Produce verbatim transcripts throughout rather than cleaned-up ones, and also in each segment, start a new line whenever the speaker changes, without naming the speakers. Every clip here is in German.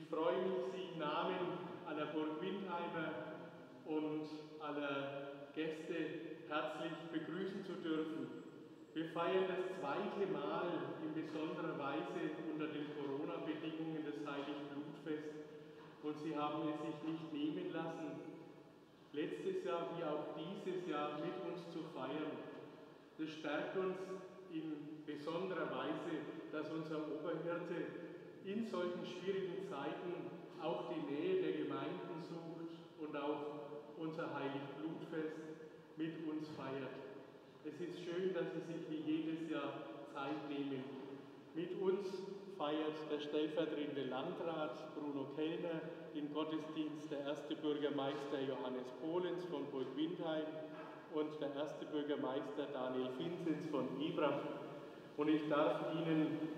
freue mich, Sie im Namen aller Burg-Windheimer und aller Gäste herzlich begrüßen zu dürfen. Wir feiern das zweite Mal in besonderer Weise unter den Corona-Bedingungen das Heiligblutfest und Sie haben es sich nicht nehmen lassen, letztes Jahr wie auch dieses Jahr mit uns zu feiern. Das stärkt uns in besonderer Weise, dass unser Oberhirte in solchen schwierigen Zeiten auch die Nähe der Gemeinden sucht und auch unser Heiligblutfest mit uns feiert. Es ist schön, dass Sie sich wie jedes Jahr Zeit nehmen. Mit uns feiert der stellvertretende Landrat Bruno Kellner den Gottesdienst, der erste Bürgermeister Johannes Pohlens von Burg-Windheim und der erste Bürgermeister Daniel Vinzens von Ibrach. Und ich darf Ihnen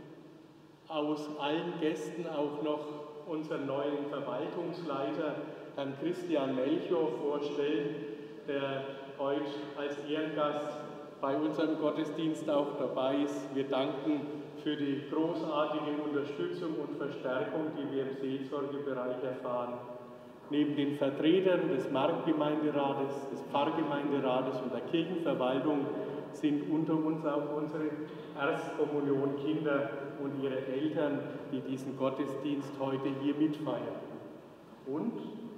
aus allen Gästen auch noch unseren neuen Verwaltungsleiter, Herrn Christian Melchior, vorstellen, der heute als Ehrengast bei unserem Gottesdienst auch dabei ist. Wir danken für die großartige Unterstützung und Verstärkung, die wir im Seelsorgebereich erfahren. Neben den Vertretern des Marktgemeinderates, des Pfarrgemeinderates und der Kirchenverwaltung sind unter uns auch unsere Erstkommunionkinder und ihre Eltern, die diesen Gottesdienst heute hier mitfeiern. Und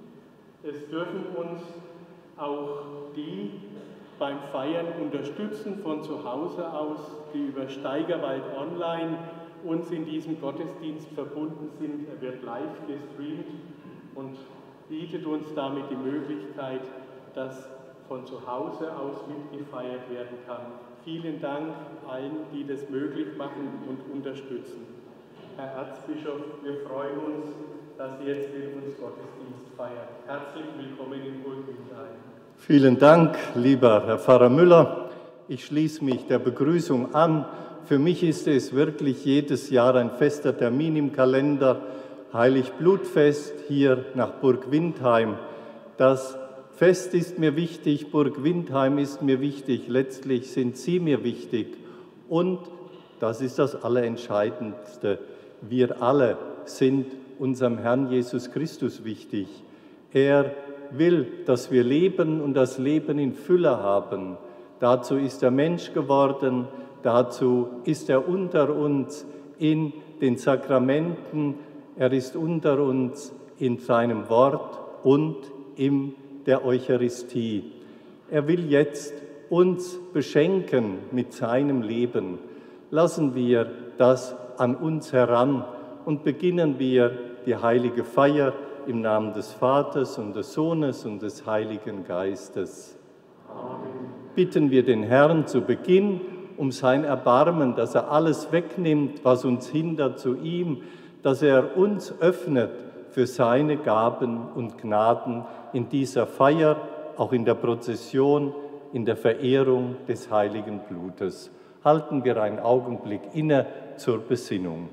es dürfen uns auch die beim Feiern unterstützen von zu Hause aus, die über Steigerwald Online uns in diesem Gottesdienst verbunden sind. Er wird live gestreamt und bietet uns damit die Möglichkeit, dass von zu Hause aus mitgefeiert werden kann. Vielen Dank allen, die das möglich machen und unterstützen. Herr Erzbischof, wir freuen uns, dass Sie jetzt mit uns Gottesdienst feiern. Herzlich willkommen in Burg-Windheim.
Vielen Dank, lieber Herr Pfarrer Müller. Ich schließe mich der Begrüßung an. Für mich ist es wirklich jedes Jahr ein fester Termin im Kalender, Heiligblutfest hier nach Burg-Windheim. Das Fest ist mir wichtig, Burg-Windheim ist mir wichtig, letztlich sind Sie mir wichtig. Und, das ist das Allerentscheidendste, wir alle sind unserem Herrn Jesus Christus wichtig. Er will, dass wir leben und das Leben in Fülle haben. Dazu ist er Mensch geworden, dazu ist er unter uns in den Sakramenten, er ist unter uns in seinem Wort und in der Eucharistie. Er will jetzt uns beschenken mit seinem Leben. Lassen wir das an uns heran und beginnen wir die heilige Feier im Namen des Vaters und des Sohnes und des Heiligen Geistes. Amen. Bitten wir den Herrn zu Beginn um sein Erbarmen, dass er alles wegnimmt, was uns hindert zu ihm, dass er uns öffnet für seine Gaben und Gnaden in dieser Feier, auch in der Prozession, in der Verehrung des heiligen Blutes. Halten wir einen Augenblick inne zur Besinnung.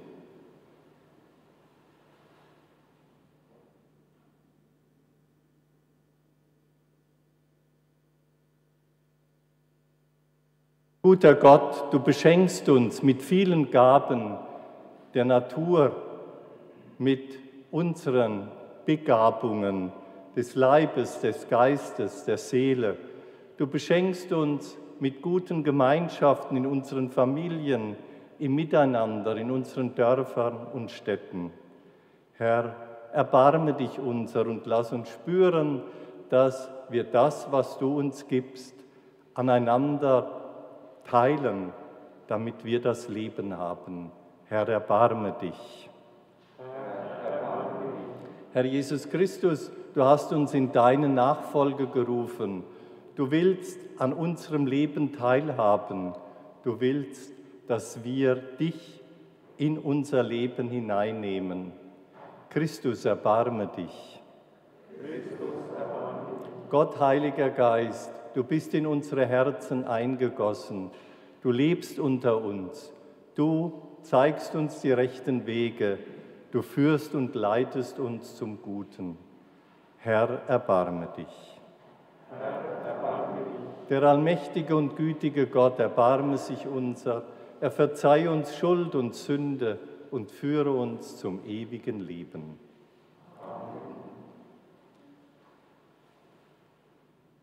Guter Gott, du beschenkst uns mit vielen Gaben der Natur, mit unseren Begabungen des Leibes, des Geistes, der Seele. Du beschenkst uns mit guten Gemeinschaften in unseren Familien, im Miteinander, in unseren Dörfern und Städten. Herr, erbarme dich unser und lass uns spüren, dass wir das, was du uns gibst, aneinander teilen, damit wir das Leben haben. Herr, erbarme dich. Herr, erbarme dich. Herr Jesus Christus, du hast uns in deine Nachfolge gerufen. Du willst an unserem Leben teilhaben. Du willst, dass wir dich in unser Leben hineinnehmen. Christus, erbarme dich. Christus, erbarme dich. Gott, Heiliger Geist, du bist in unsere Herzen eingegossen. Du lebst unter uns. Du zeigst uns die rechten Wege. Du führst und leitest uns zum Guten. Herr, erbarme dich. Herr, erbarme dich. Der allmächtige und gütige Gott, erbarme sich unser. Er verzeihe uns Schuld und Sünde und führe uns zum ewigen Leben.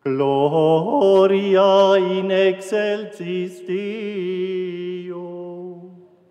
Gloria in excelsis Deo.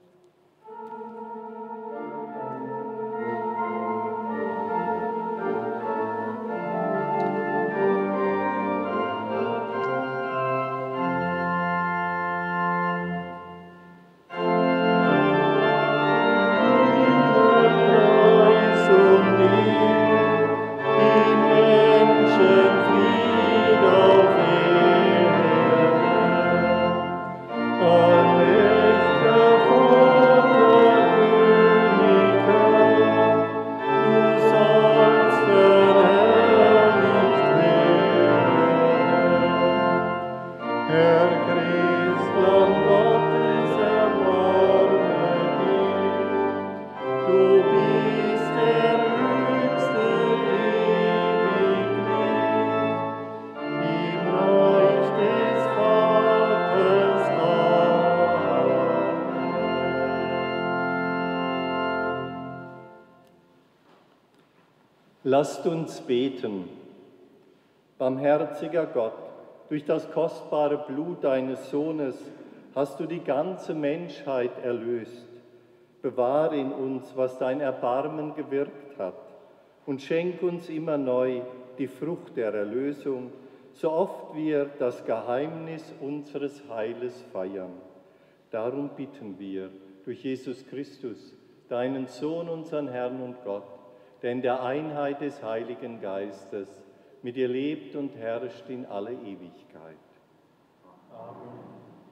Lasst uns beten. Barmherziger Gott, durch das kostbare Blut deines Sohnes hast du die ganze Menschheit erlöst. Bewahre in uns, was dein Erbarmen gewirkt hat, und schenk uns immer neu die Frucht der Erlösung, so oft wir das Geheimnis unseres Heiles feiern. Darum bitten wir durch Jesus Christus, deinen Sohn, unseren Herrn und Gott, der in der Einheit des Heiligen Geistes mit dir lebt und herrscht in alle Ewigkeit. Amen.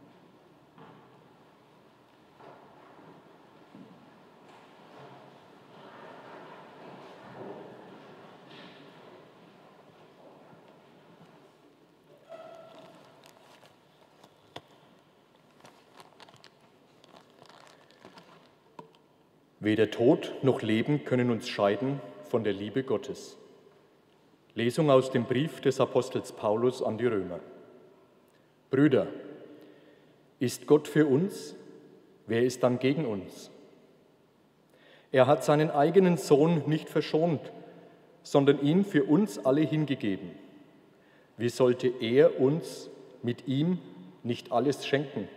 Weder Tod noch Leben können uns scheiden von der Liebe Gottes. Lesung aus dem Brief des Apostels Paulus an die Römer. Brüder, ist Gott für uns? Wer ist dann gegen uns? Er hat seinen eigenen Sohn nicht verschont, sondern ihn für uns alle hingegeben. Wie sollte er uns mit ihm nicht alles schenken?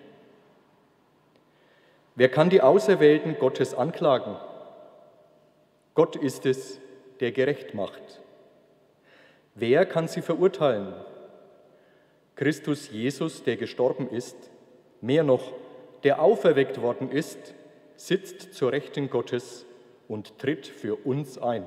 Wer kann die Auserwählten Gottes anklagen? Gott ist es, der gerecht macht. Wer kann sie verurteilen? Christus Jesus, der gestorben ist, mehr noch, der auferweckt worden ist, sitzt zur Rechten Gottes und tritt für uns ein.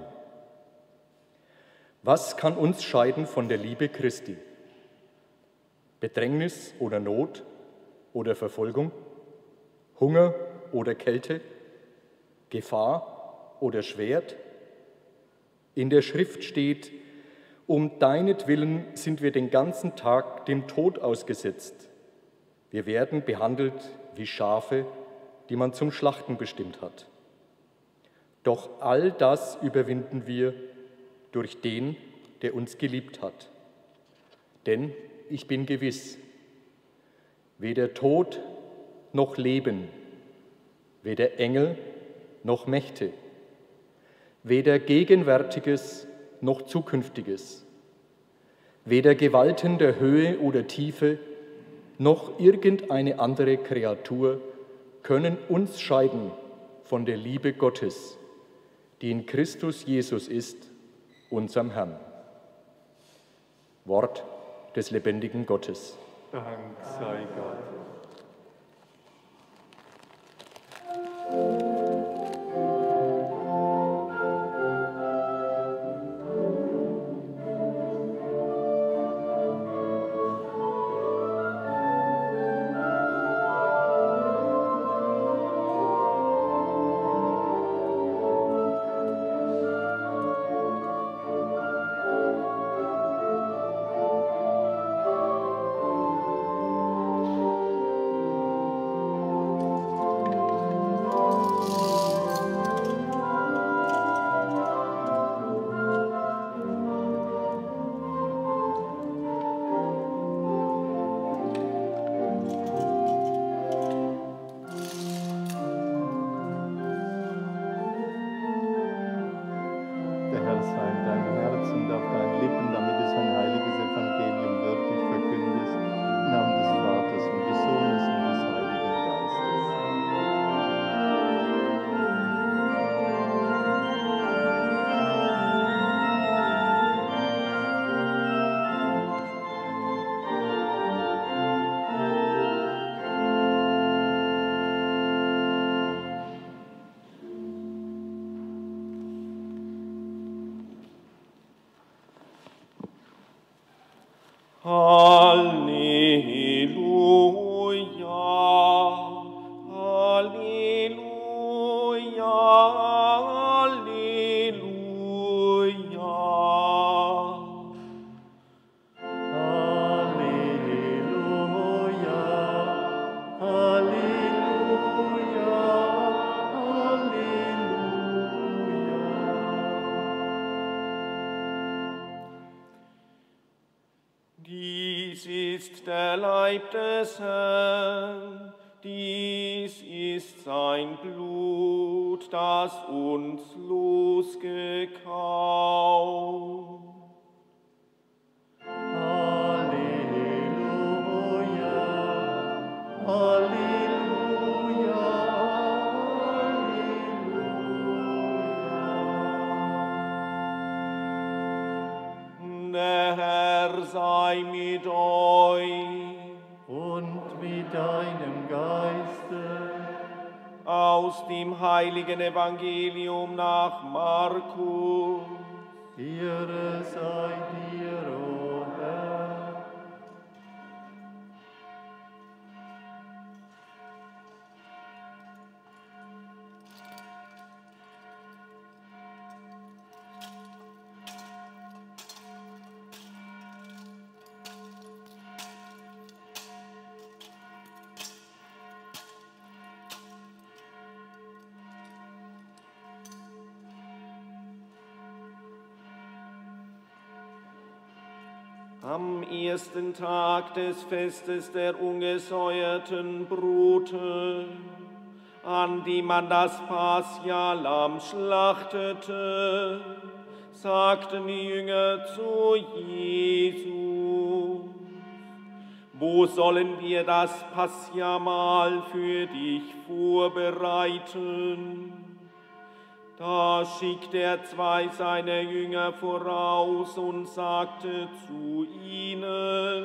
Was kann uns scheiden von der Liebe Christi? Bedrängnis oder Not oder Verfolgung? Hunger oder Kälte? Gefahr oder Schwert? In der Schrift steht, um deinetwillen sind wir den ganzen Tag dem Tod ausgesetzt. Wir werden behandelt wie Schafe, die man zum Schlachten bestimmt hat. Doch all das überwinden wir durch den, der uns geliebt hat. Denn ich bin gewiss, weder Tod noch Leben, weder Engel noch Mächte, weder Gegenwärtiges noch Zukünftiges, weder Gewalten der Höhe oder Tiefe, noch irgendeine andere Kreatur können uns scheiden von der Liebe Gottes, die in Christus Jesus ist, unserem Herrn. Wort des lebendigen Gottes.
Dank sei Gott.
Halleluja, Halleluja, Halleluja.
Halleluja, Halleluja, Halleluja.
Dies ist der Leib des Herrn, dies ist sein Blut, das uns losgekauft.
Halleluja, Halleluja, Halleluja.
Der Herr sei mit euch.
Und mit deinem Geiste.
Aus dem heiligen Evangelium nach Markus.
Ehre sei dir, o Herr.
Am ersten Tag des Festes der ungesäuerten Brote, an dem man das Paschalamm schlachtete, sagten die Jünger zu Jesus: Wo sollen wir das Paschamahl für dich vorbereiten? Da schickte er zwei seiner Jünger voraus und sagte zu ihnen: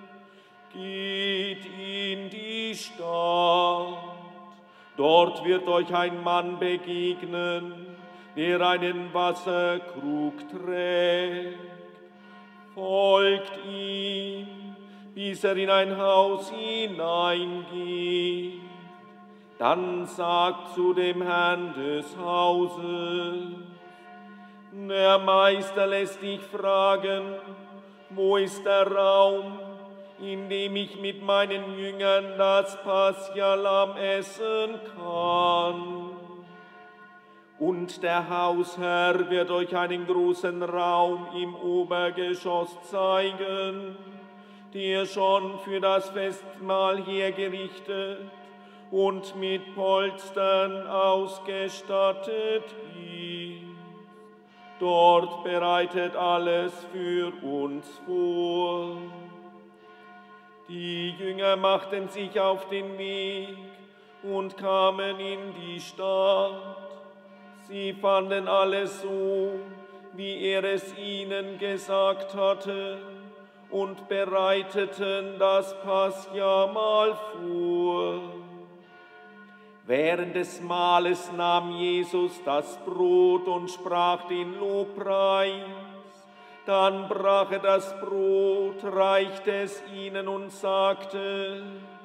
Geht in die Stadt, dort wird euch ein Mann begegnen, der einen Wasserkrug trägt. Folgt ihm, bis er in ein Haus hineingeht. Dann sagt zu dem Herrn des Hauses: Der Meister lässt dich fragen, wo ist der Raum, in dem ich mit meinen Jüngern das Paschalamm essen kann? Und der Hausherr wird euch einen großen Raum im Obergeschoss zeigen, der schon für das Festmahl hergerichtet und mit Polstern ausgestattet ist. Dort bereitet alles für uns vor. Die Jünger machten sich auf den Weg und kamen in die Stadt. Sie fanden alles so, wie er es ihnen gesagt hatte, und bereiteten das Paschamahl vor. Während des Mahles nahm Jesus das Brot und sprach den Lobpreis. Dann brach er das Brot, reichte es ihnen und sagte: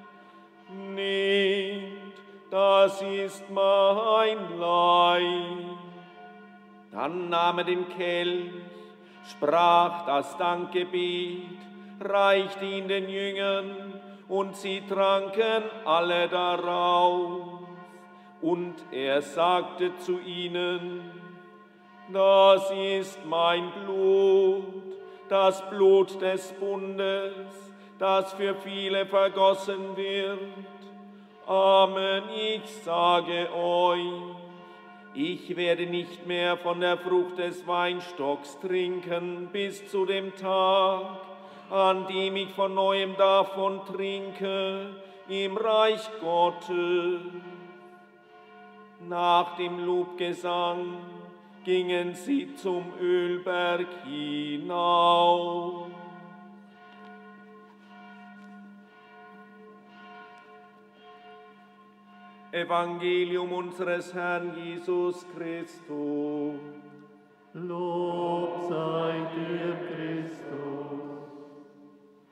Nehmt, das ist mein Leib. Dann nahm er den Kelch, sprach das Dankgebet, reichte ihn den Jüngern, und sie tranken alle daraus. Und er sagte zu ihnen: Das ist mein Blut, das Blut des Bundes, das für viele vergossen wird. Amen, ich sage euch, ich werde nicht mehr von der Frucht des Weinstocks trinken bis zu dem Tag, an dem ich von neuem davon trinke, im Reich Gottes. Nach dem Lobgesang gingen sie zum Ölberg hinauf. Evangelium unseres Herrn Jesus Christus.
Lob sei dir, Christus.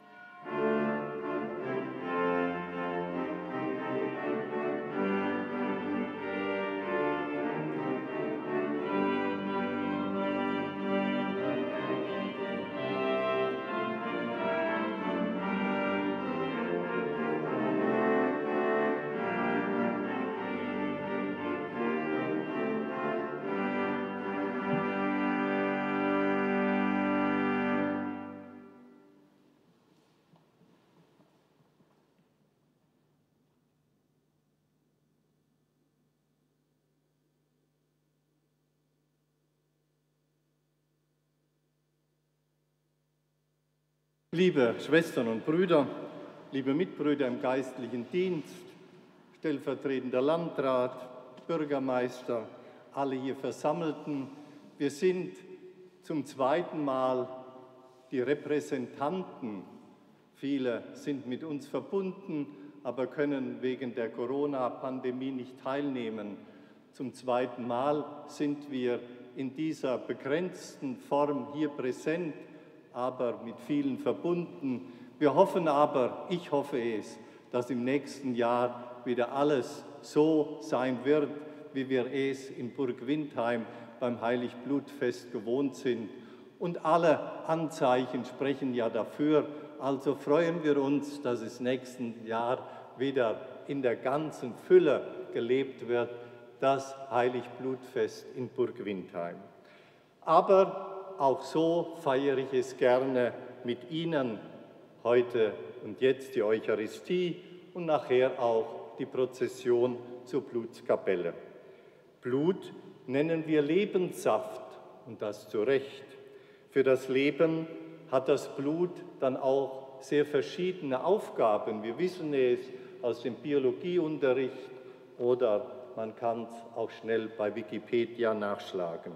Liebe Schwestern und Brüder, liebe Mitbrüder im geistlichen Dienst, stellvertretender Landrat, Bürgermeister, alle hier Versammelten, wir sind zum zweiten Mal die Repräsentanten. Viele sind mit uns verbunden, aber können wegen der Corona-Pandemie nicht teilnehmen. Zum zweiten Mal sind wir in dieser begrenzten Form hier präsent, aber mit vielen verbunden. Wir hoffen aber, ich hoffe es, dass im nächsten Jahr wieder alles so sein wird, wie wir es in Burg Windheim beim Heiligblutfest gewohnt sind. Und alle Anzeichen sprechen ja dafür. Also freuen wir uns, dass es nächsten Jahr wieder in der ganzen Fülle gelebt wird, das Heiligblutfest in Burg Windheim. Aber auch so feiere ich es gerne mit Ihnen, heute und jetzt die Eucharistie und nachher auch die Prozession zur Blutskapelle. Blut nennen wir Lebenssaft, und das zu Recht. Für das Leben hat das Blut dann auch sehr verschiedene Aufgaben. Wir wissen es aus dem Biologieunterricht oder man kann es auch schnell bei Wikipedia nachschlagen.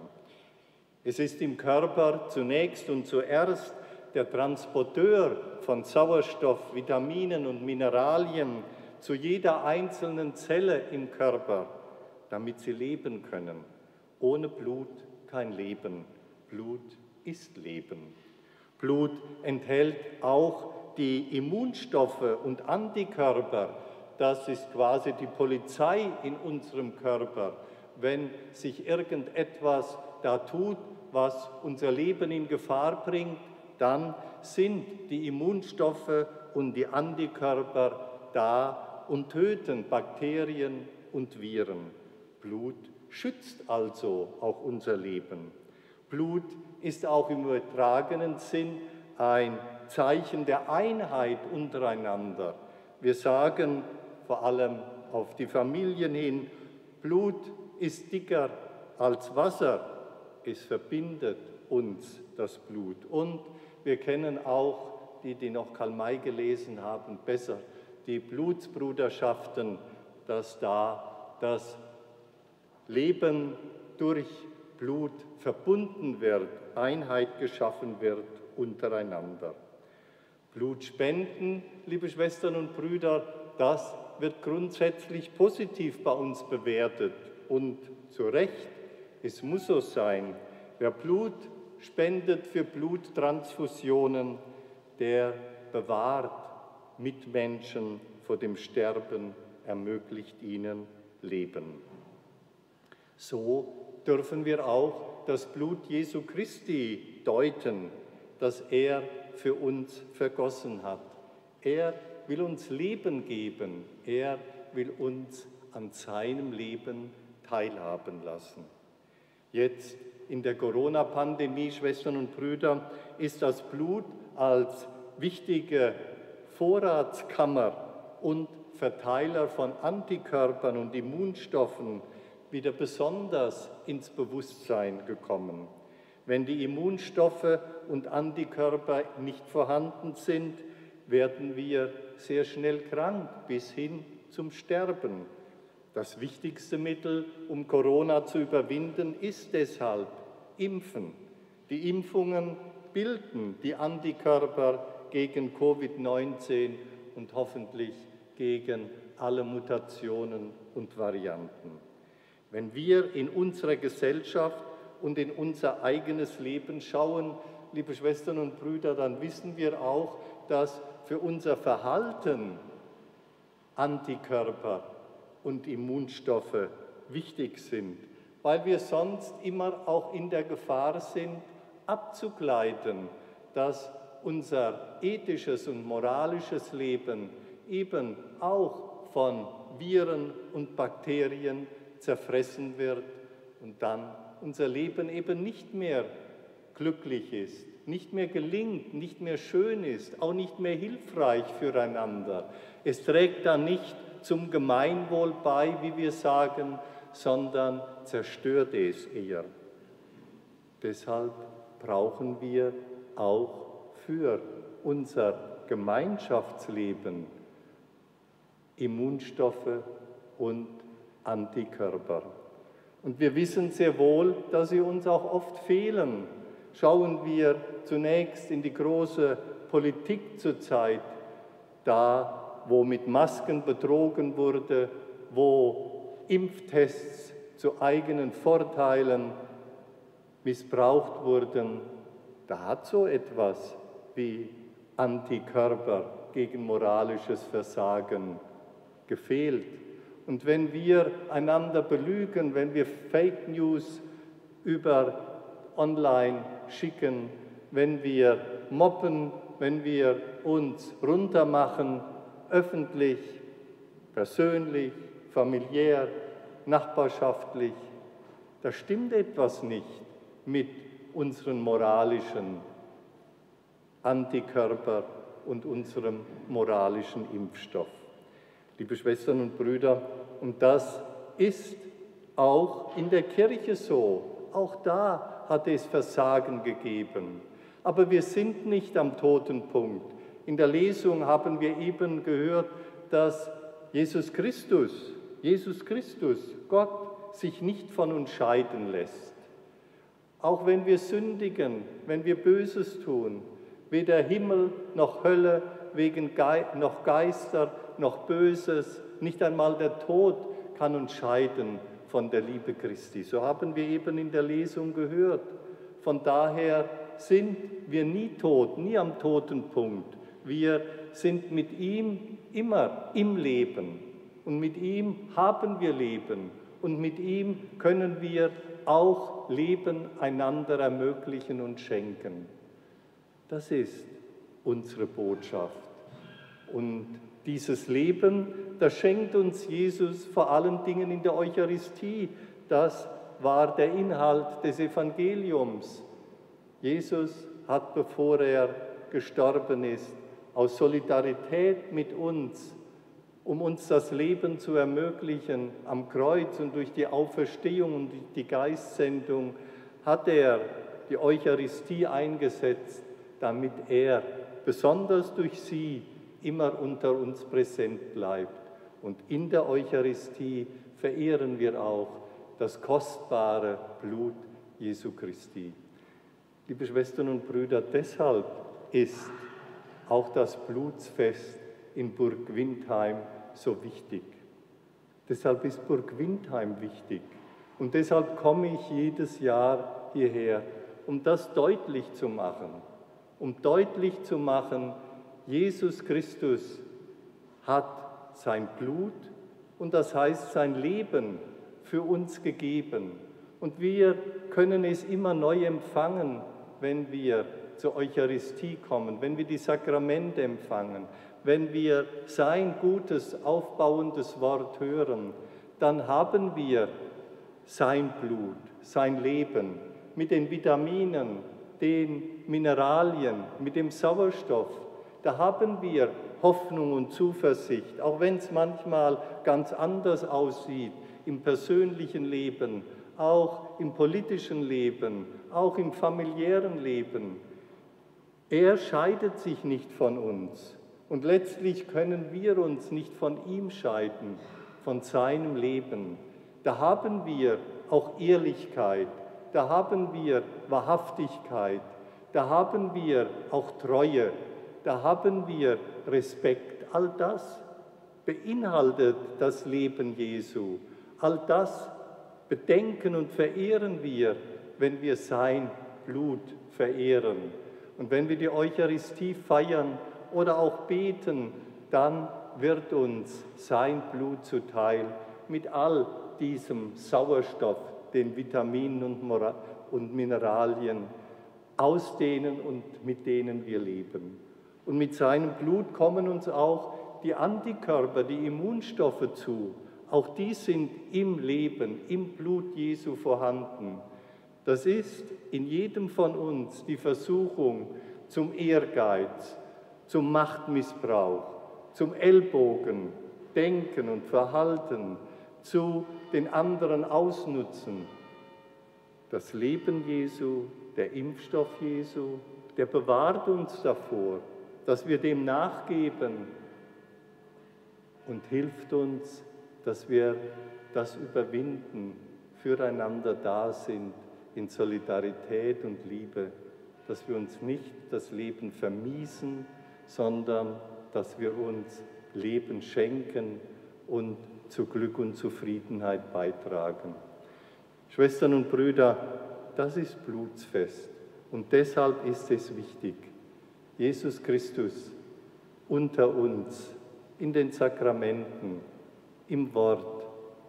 Es ist im Körper zunächst und zuerst der Transporteur von Sauerstoff, Vitaminen und Mineralien zu jeder einzelnen Zelle im Körper, damit sie leben können. Ohne Blut kein Leben. Blut ist Leben. Blut enthält auch die Immunstoffe und Antikörper. Das ist quasi die Polizei in unserem Körper. Wenn sich irgendetwas da tut, was unser Leben in Gefahr bringt, dann sind die Immunstoffe und die Antikörper da und töten Bakterien und Viren. Blut schützt also auch unser Leben. Blut ist auch im übertragenen Sinn ein Zeichen der Einheit untereinander. Wir sagen vor allem auf die Familien hin, Blut ist dicker als Wasser, es verbindet uns das Blut. Und wir kennen auch, die, die noch Karl May gelesen haben, besser die Blutsbruderschaften, dass da das Leben durch Blut verbunden wird, Einheit geschaffen wird untereinander. Blutspenden, liebe Schwestern und Brüder, das wird grundsätzlich positiv bei uns bewertet und zu Recht. Es muss so sein. Wer Blut spendet für Bluttransfusionen, der bewahrt Mitmenschen vor dem Sterben, ermöglicht ihnen Leben. So dürfen wir auch das Blut Jesu Christi deuten, das er für uns vergossen hat. Er will uns Leben geben, er will uns an seinem Leben teilhaben lassen. Jetzt in der Corona-Pandemie, Schwestern und Brüder, ist das Blut als wichtige Vorratskammer und Verteiler von Antikörpern und Immunstoffen wieder besonders ins Bewusstsein gekommen. Wenn die Immunstoffe und Antikörper nicht vorhanden sind, werden wir sehr schnell krank bis hin zum Sterben. Das wichtigste Mittel, um Corona zu überwinden, ist deshalb Impfen. Die Impfungen bilden die Antikörper gegen Covid neunzehn und hoffentlich gegen alle Mutationen und Varianten. Wenn wir in unserer Gesellschaft und in unser eigenes Leben schauen, liebe Schwestern und Brüder, dann wissen wir auch, dass für unser Verhalten Antikörper und Immunstoffe wichtig sind, weil wir sonst immer auch in der Gefahr sind, abzugleiten, dass unser ethisches und moralisches Leben eben auch von Viren und Bakterien zerfressen wird und dann unser Leben eben nicht mehr glücklich ist, nicht mehr gelingt, nicht mehr schön ist, auch nicht mehr hilfreich füreinander. Es trägt dann nicht zum Gemeinwohl bei, wie wir sagen, sondern zerstört es eher. Deshalb brauchen wir auch für unser Gemeinschaftsleben Immunstoffe und Antikörper. Und wir wissen sehr wohl, dass sie uns auch oft fehlen. Schauen wir zunächst in die große Politik zurzeit, da wo mit Masken betrogen wurde, wo Impftests zu eigenen Vorteilen missbraucht wurden, da hat so etwas wie Antikörper gegen moralisches Versagen gefehlt. Und wenn wir einander belügen, wenn wir Fake News über online schicken, wenn wir mobben, wenn wir uns runtermachen, öffentlich, persönlich, familiär, nachbarschaftlich, da stimmt etwas nicht mit unseren moralischen Antikörper und unserem moralischen Impfstoff. Liebe Schwestern und Brüder, und das ist auch in der Kirche so. Auch da hat es Versagen gegeben. Aber wir sind nicht am toten Punkt. In der Lesung haben wir eben gehört, dass Jesus Christus, Jesus Christus, Gott, sich nicht von uns scheiden lässt. Auch wenn wir sündigen, wenn wir Böses tun, weder Himmel noch Hölle, wegen Ge- noch Geister, noch Böses, nicht einmal der Tod kann uns scheiden von der Liebe Christi. So haben wir eben in der Lesung gehört. Von daher sind wir nie tot, nie am toten Punkt. Wir sind mit ihm immer im Leben und mit ihm haben wir Leben und mit ihm können wir auch Leben einander ermöglichen und schenken. Das ist unsere Botschaft. Und dieses Leben, das schenkt uns Jesus vor allen Dingen in der Eucharistie. Das war der Inhalt des Evangeliums. Jesus hat, bevor er gestorben ist, aus Solidarität mit uns, um uns das Leben zu ermöglichen, am Kreuz und durch die Auferstehung und die Geistsendung, hat er die Eucharistie eingesetzt, damit er besonders durch sie immer unter uns präsent bleibt. Und in der Eucharistie verehren wir auch das kostbare Blut Jesu Christi. Liebe Schwestern und Brüder, deshalb ist auch das Blutsfest in Burg Windheim so wichtig. Deshalb ist Burg Windheim wichtig. Und deshalb komme ich jedes Jahr hierher, um das deutlich zu machen. Um deutlich zu machen, Jesus Christus hat sein Blut und das heißt sein Leben für uns gegeben. Und wir können es immer neu empfangen, wenn wir zur Eucharistie kommen, wenn wir die Sakramente empfangen, wenn wir sein gutes, aufbauendes Wort hören, dann haben wir sein Blut, sein Leben mit den Vitaminen, den Mineralien, mit dem Sauerstoff. Da haben wir Hoffnung und Zuversicht, auch wenn es manchmal ganz anders aussieht im persönlichen Leben, auch im politischen Leben, auch im familiären Leben. Er scheidet sich nicht von uns und letztlich können wir uns nicht von ihm scheiden, von seinem Leben. Da haben wir auch Ehrlichkeit, da haben wir Wahrhaftigkeit, da haben wir auch Treue, da haben wir Respekt. All das beinhaltet das Leben Jesu. All das bedenken und verehren wir, wenn wir sein Blut verehren. Und wenn wir die Eucharistie feiern oder auch beten, dann wird uns sein Blut zuteil mit all diesem Sauerstoff, den Vitaminen und, und Mineralien, aus denen und mit denen wir leben. Und mit seinem Blut kommen uns auch die Antikörper, die Immunstoffe zu. Auch die sind im Leben, im Blut Jesu vorhanden. Das ist in jedem von uns die Versuchung zum Ehrgeiz, zum Machtmissbrauch, zum Ellbogen, Denken und Verhalten, zu den anderen ausnutzen. Das Leben Jesu, der Impfstoff Jesu, der bewahrt uns davor. dass wir dem nachgeben und hilft uns, dass wir das überwinden, füreinander da sind, in Solidarität und Liebe, dass wir uns nicht das Leben vermiesen, sondern dass wir uns Leben schenken und zu Glück und Zufriedenheit beitragen. Schwestern und Brüder, das ist Blutsfest und deshalb ist es wichtig, Jesus Christus unter uns, in den Sakramenten, im Wort,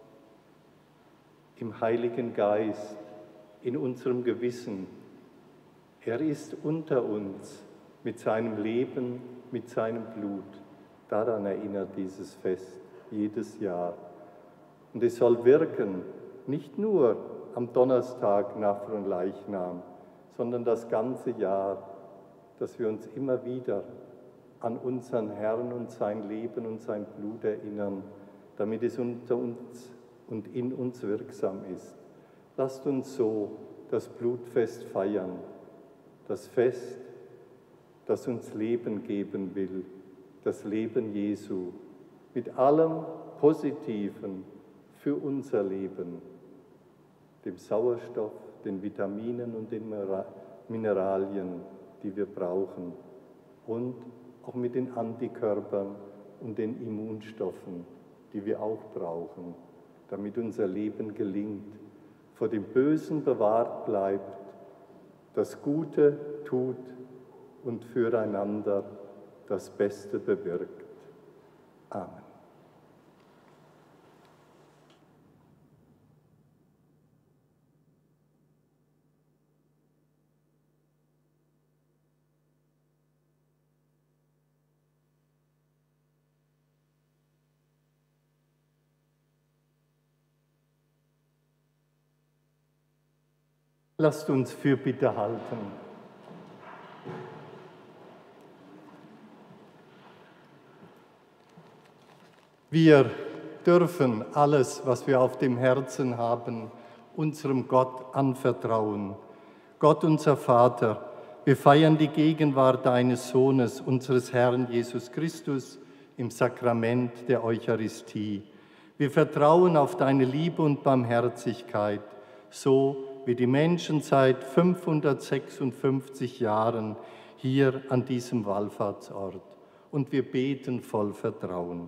im Heiligen Geist, in unserem Gewissen. Er ist unter uns mit seinem Leben, mit seinem Blut. Daran erinnert dieses Fest jedes Jahr. Und es soll wirken, nicht nur am Donnerstag nach Fronleichnam, sondern das ganze Jahr, dass wir uns immer wieder an unseren Herrn und sein Leben und sein Blut erinnern, damit es unter uns und in uns wirksam ist. Lasst uns so das Blutfest feiern, das Fest, das uns Leben geben will, das Leben Jesu, mit allem Positiven für unser Leben, dem Sauerstoff, den Vitaminen und den Mineralien, die wir brauchen, und auch mit den Antikörpern und den Immunstoffen, die wir auch brauchen, damit unser Leben gelingt, vor dem Bösen bewahrt bleibt, das Gute tut und füreinander das Beste bewirkt. Amen. Lasst uns Fürbitte halten. Wir dürfen alles, was wir auf dem Herzen haben, unserem Gott anvertrauen. Gott, unser Vater, wir feiern die Gegenwart deines Sohnes, unseres Herrn Jesus Christus, im Sakrament der Eucharistie. Wir vertrauen auf deine Liebe und Barmherzigkeit, so wie die Menschen seit fünfhundertsechsundfünfzig Jahren hier an diesem Wallfahrtsort. Und wir beten voll Vertrauen.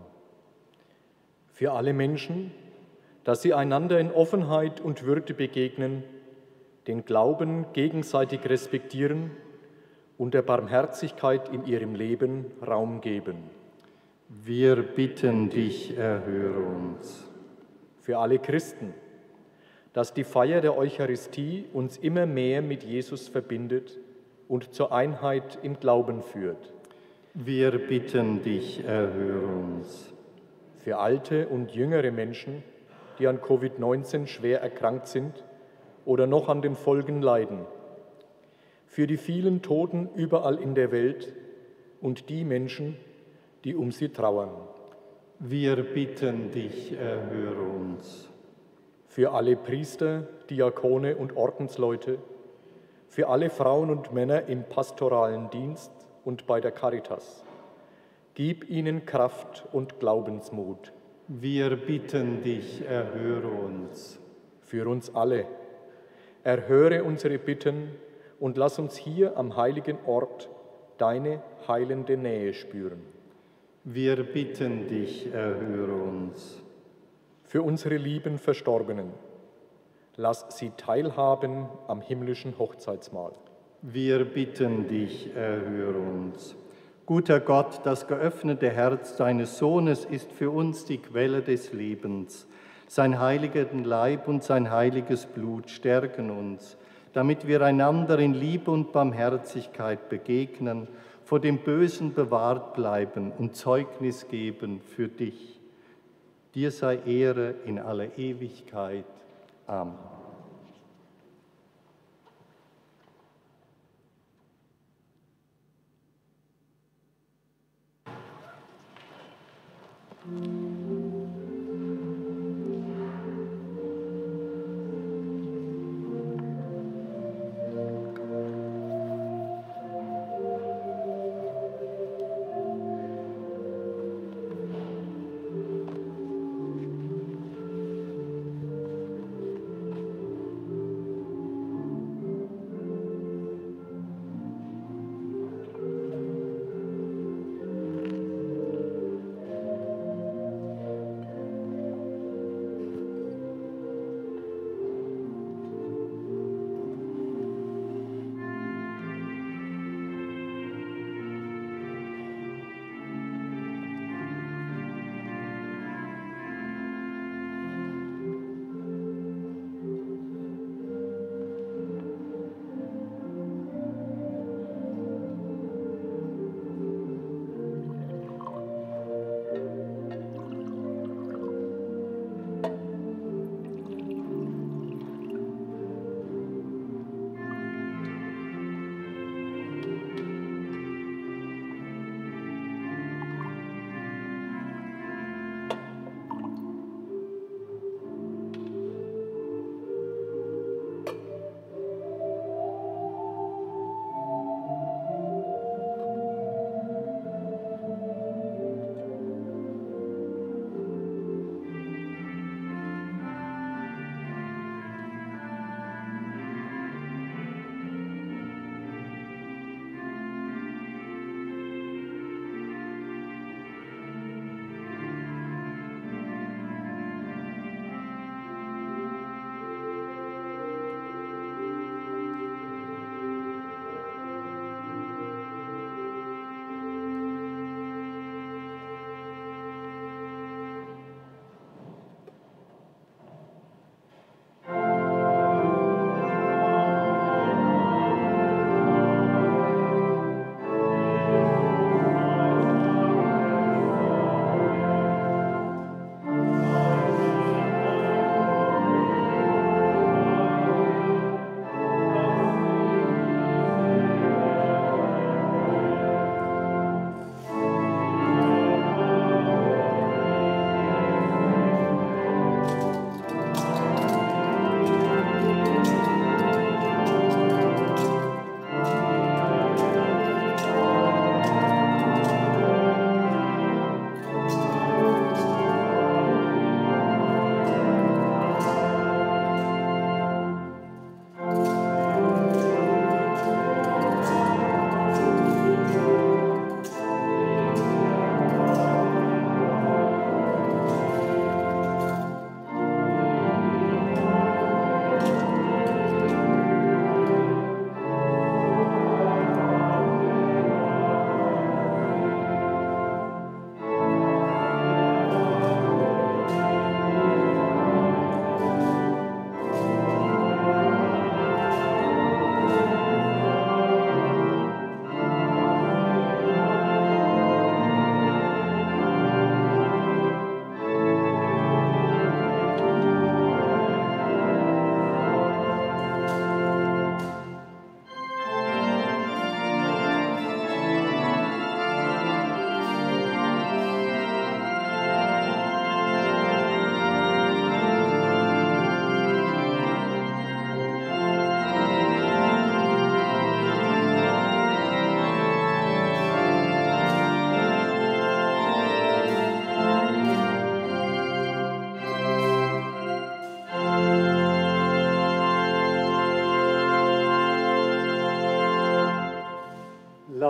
Für alle Menschen, dass sie einander in Offenheit und Würde begegnen, den Glauben gegenseitig respektieren und der Barmherzigkeit in ihrem Leben Raum geben.
Wir bitten dich, erhöre uns.
Für alle Christen, dass die Feier der Eucharistie uns immer mehr mit Jesus verbindet und zur Einheit im Glauben führt.
Wir bitten dich, erhöre uns.
Für alte und jüngere Menschen, die an Covid neunzehn schwer erkrankt sind oder noch an den Folgen leiden. Für die vielen Toten überall in der Welt und die Menschen, die um sie trauern.
Wir bitten dich, erhöre uns.
Für alle Priester, Diakone und Ordensleute, für alle Frauen und Männer im pastoralen Dienst und bei der Caritas. Gib ihnen Kraft und Glaubensmut.
Wir bitten dich, erhöre uns.
Für uns alle, erhöre unsere Bitten und lass uns hier am heiligen Ort deine heilende Nähe spüren.
Wir bitten dich, erhöre uns.
Für unsere lieben Verstorbenen, lass sie teilhaben am himmlischen Hochzeitsmahl.
Wir bitten dich, erhöre uns. Guter Gott, das geöffnete Herz deines Sohnes ist für uns die Quelle des Lebens. Sein heiligen Leib und sein heiliges Blut stärken uns, damit wir einander in Liebe und Barmherzigkeit begegnen, vor dem Bösen bewahrt bleiben und Zeugnis geben für dich. Dir sei Ehre in aller Ewigkeit. Amen.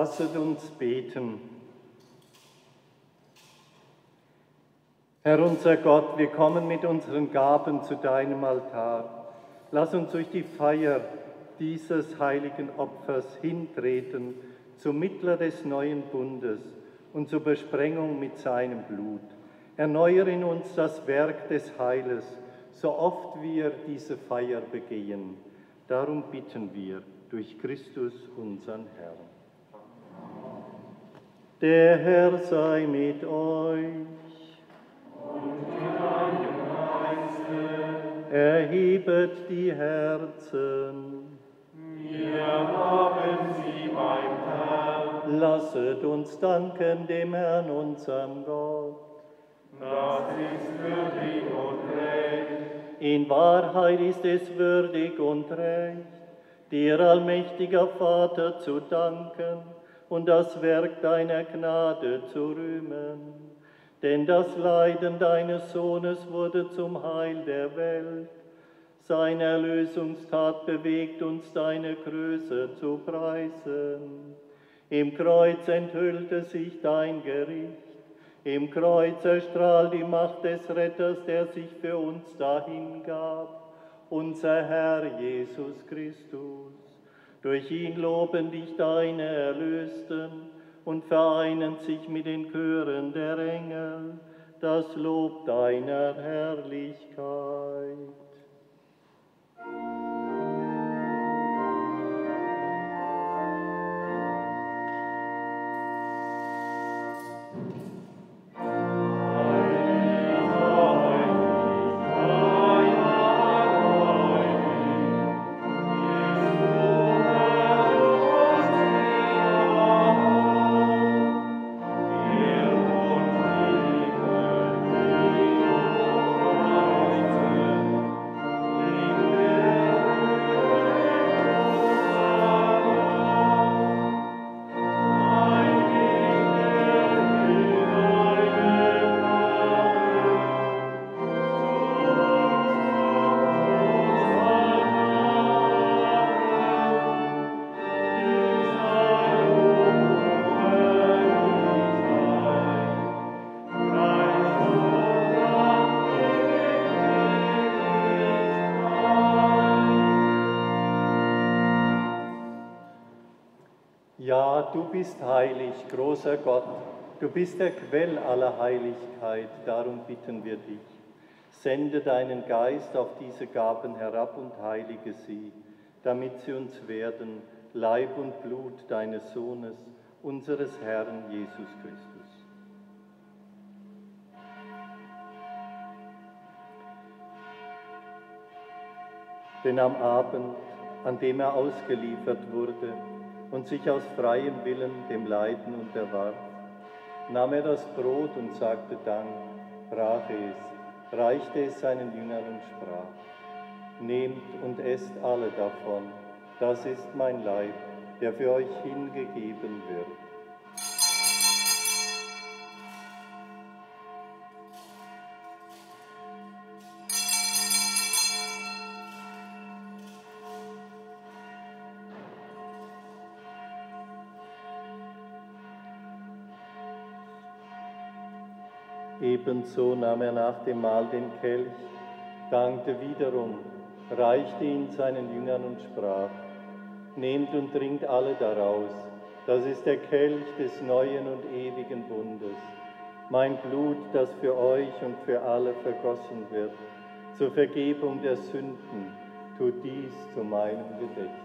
Lasset uns beten. Herr unser Gott, wir kommen mit unseren Gaben zu deinem Altar. Lass uns durch die Feier dieses heiligen Opfers hintreten zum Mittler des neuen Bundes und zur Besprengung mit seinem Blut. Erneuere in uns das Werk des Heiles, so oft wir diese Feier begehen. Darum bitten wir durch Christus, unseren Herrn. Der Herr sei mit euch. Und mit deinem Geiste. Erhebet die Herzen.
Wir haben sie beim Herrn.
Lasset uns danken dem Herrn, unserem Gott.
Das ist würdig und recht.
In Wahrheit ist es würdig und recht, dir, allmächtiger Vater, zu danken und das Werk deiner Gnade zu rühmen. Denn das Leiden deines Sohnes wurde zum Heil der Welt. Seine Erlösungstat bewegt uns, deine Größe zu preisen. Im Kreuz enthüllte sich dein Gericht. Im Kreuz erstrahlt die Macht des Retters, der sich für uns dahingab, unser Herr Jesus Christus. Durch ihn loben dich deine Erlösten und vereinen sich mit den Chören der Engel das Lob deiner Herrlichkeit. Ja, du bist heilig, großer Gott, du bist der Quell aller Heiligkeit, darum bitten wir dich. Sende deinen Geist auf diese Gaben herab und heilige sie, damit sie uns werden, Leib und Blut deines Sohnes, unseres Herrn Jesus Christus. Denn am Abend, an dem er ausgeliefert wurde und sich aus freiem Willen dem Leiden unterwarf, nahm er das Brot und sagte Dank, brach es, reichte es seinen Jüngern und sprach: Nehmt und esst alle davon, das ist mein Leib, der für euch hingegeben wird. Ebenso nahm er nach dem Mahl den Kelch, dankte wiederum, reichte ihn seinen Jüngern und sprach: Nehmt und trinkt alle daraus, das ist der Kelch des neuen und ewigen Bundes, mein Blut, das für euch und für alle vergossen wird, zur Vergebung der Sünden, tut dies zu meinem Gedächtnis.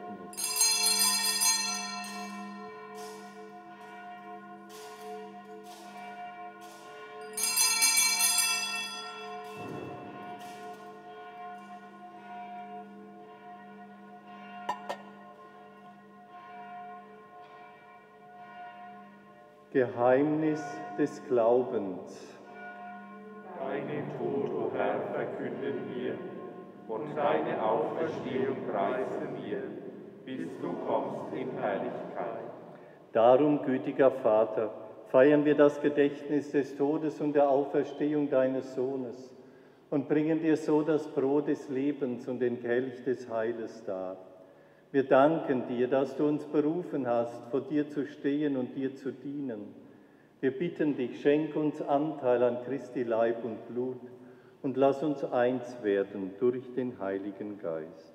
Geheimnis des Glaubens.
Deinen Tod, o Herr, verkünden wir, und deine Auferstehung preisen wir, bis du kommst in Herrlichkeit.
Darum, gütiger Vater, feiern wir das Gedächtnis des Todes und der Auferstehung deines Sohnes und bringen dir so das Brot des Lebens und den Kelch des Heiles dar. Wir danken dir, dass du uns berufen hast, vor dir zu stehen und dir zu dienen. Wir bitten dich, schenk uns Anteil an Christi Leib und Blut und lass uns eins werden durch den Heiligen Geist.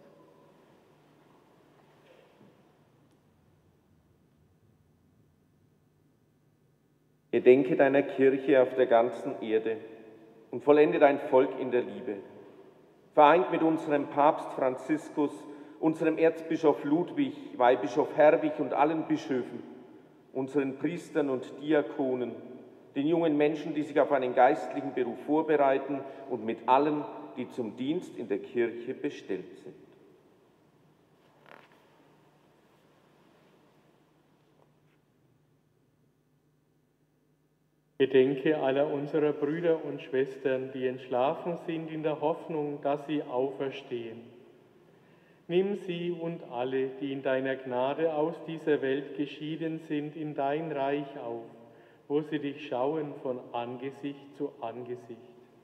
Gedenke deiner Kirche auf der ganzen Erde und vollende dein Volk in der Liebe. Vereint mit unserem Papst Franziskus, unserem Erzbischof Ludwig, Weihbischof Herwig und allen Bischöfen, unseren Priestern und Diakonen, den jungen Menschen, die sich auf einen geistlichen Beruf vorbereiten und mit allen, die zum Dienst in der Kirche bestellt sind.
Gedenke aller unserer Brüder und Schwestern, die entschlafen sind in der Hoffnung, dass sie auferstehen. Nimm sie und alle, die in deiner Gnade aus dieser Welt geschieden sind, in dein Reich auf, wo sie dich schauen von Angesicht zu Angesicht.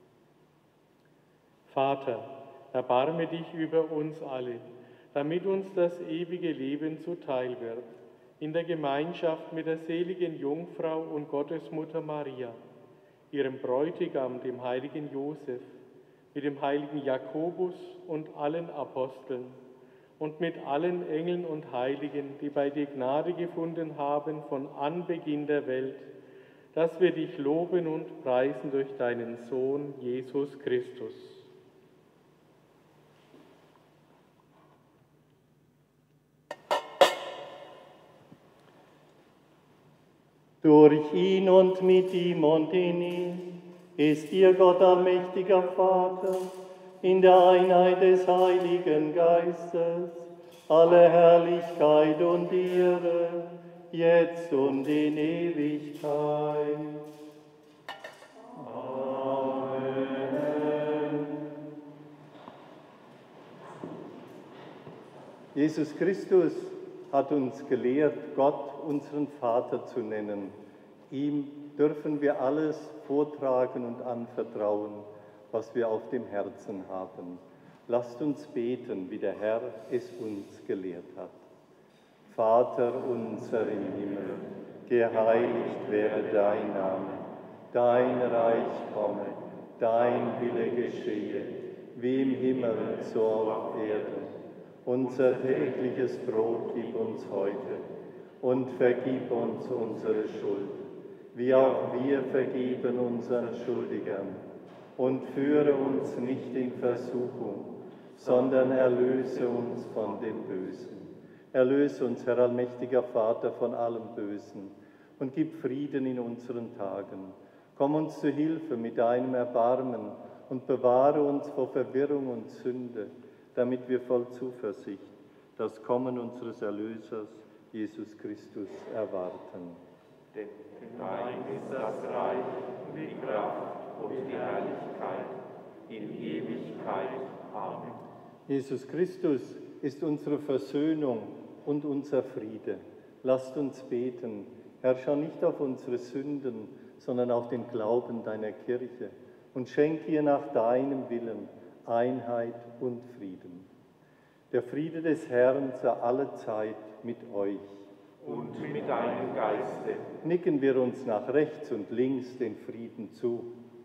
Vater, erbarme dich über uns alle, damit uns das ewige Leben zuteil wird, in der Gemeinschaft mit der seligen Jungfrau und Gottesmutter Maria, ihrem Bräutigam, dem heiligen Josef, mit dem heiligen Jakobus und allen Aposteln und mit allen Engeln und Heiligen, die bei dir Gnade gefunden haben von Anbeginn der Welt, dass wir dich loben und preisen durch deinen Sohn Jesus Christus.
Durch ihn und mit ihm und in ihm ist dir Gott allmächtiger Vater, in der Einheit des Heiligen Geistes, alle Herrlichkeit und Ehre, jetzt und in Ewigkeit. Amen. Jesus Christus hat uns gelehrt, Gott unseren Vater zu nennen. Ihm dürfen wir alles vortragen und anvertrauen, was wir auf dem Herzen haben. Lasst uns beten, wie der Herr es uns gelehrt hat. Vater unser im Himmel, geheiligt werde dein Name, dein Reich komme, dein Wille geschehe, wie im Himmel, so auf Erden. Unser tägliches Brot gib uns heute und vergib uns unsere Schuld, wie auch wir vergeben unseren Schuldigern. Und führe uns nicht in Versuchung, sondern erlöse uns von dem Bösen. Erlöse uns, Herr allmächtiger Vater, von allem Bösen und gib Frieden in unseren Tagen. Komm uns zu Hilfe mit deinem Erbarmen und bewahre uns vor Verwirrung und Sünde, damit wir voll Zuversicht das Kommen unseres Erlösers, Jesus Christus, erwarten.
Denn dein ist das Reich und die Kraft und die Herrlichkeit in Ewigkeit. Amen.
Jesus Christus ist unsere Versöhnung und unser Friede. Lasst uns beten. Herr, schau nicht auf unsere Sünden, sondern auf den Glauben deiner Kirche und schenk ihr nach deinem Willen Einheit und Frieden. Der Friede des Herrn sei alle Zeit mit euch.
Und mit deinem Geiste.
Nicken wir uns nach rechts und links den Frieden zu.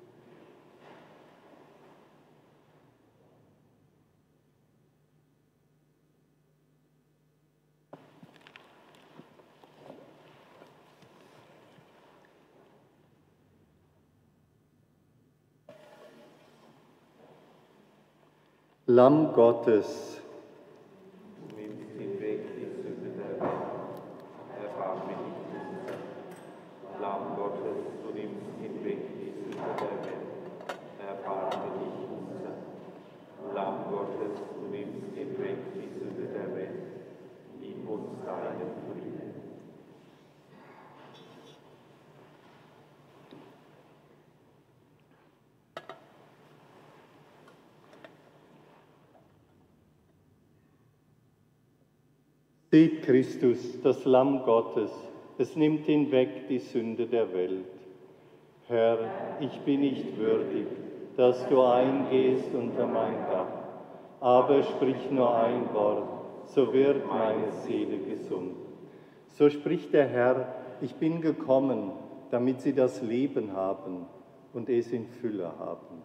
Lamm Gottes,
du nimmst hinweg die Sünde der Welt, erbarme dich unser. Lamm Gottes, du nimmst hinweg die Sünde der Welt, erbarme dich unser. Lamm Gottes, du nimmst hinweg die Sünde der Welt, gib uns deinen Frieden.
Seht Christus, das Lamm Gottes, es nimmt hinweg die Sünde der Welt. Herr, ich bin nicht würdig, dass du eingehst unter mein Dach, aber sprich nur ein Wort, so wird meine Seele gesund. So spricht der Herr, ich bin gekommen, damit sie das Leben haben und es in Fülle haben.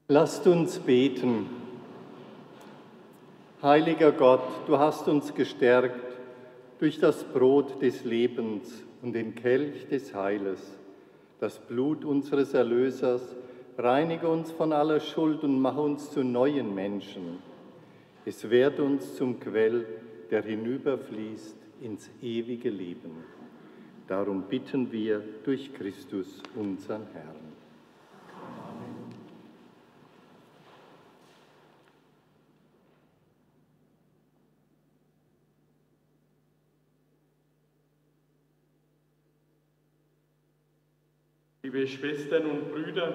Lasst uns beten. Heiliger Gott, du hast uns gestärkt durch das Brot des Lebens und den Kelch des Heiles. Das Blut unseres Erlösers reinige uns von aller Schuld und mache uns zu neuen Menschen. Es werde uns zum Quell, der hinüberfließt ins ewige Leben. Darum bitten wir durch Christus, unseren Herrn.
Liebe Schwestern und Brüder,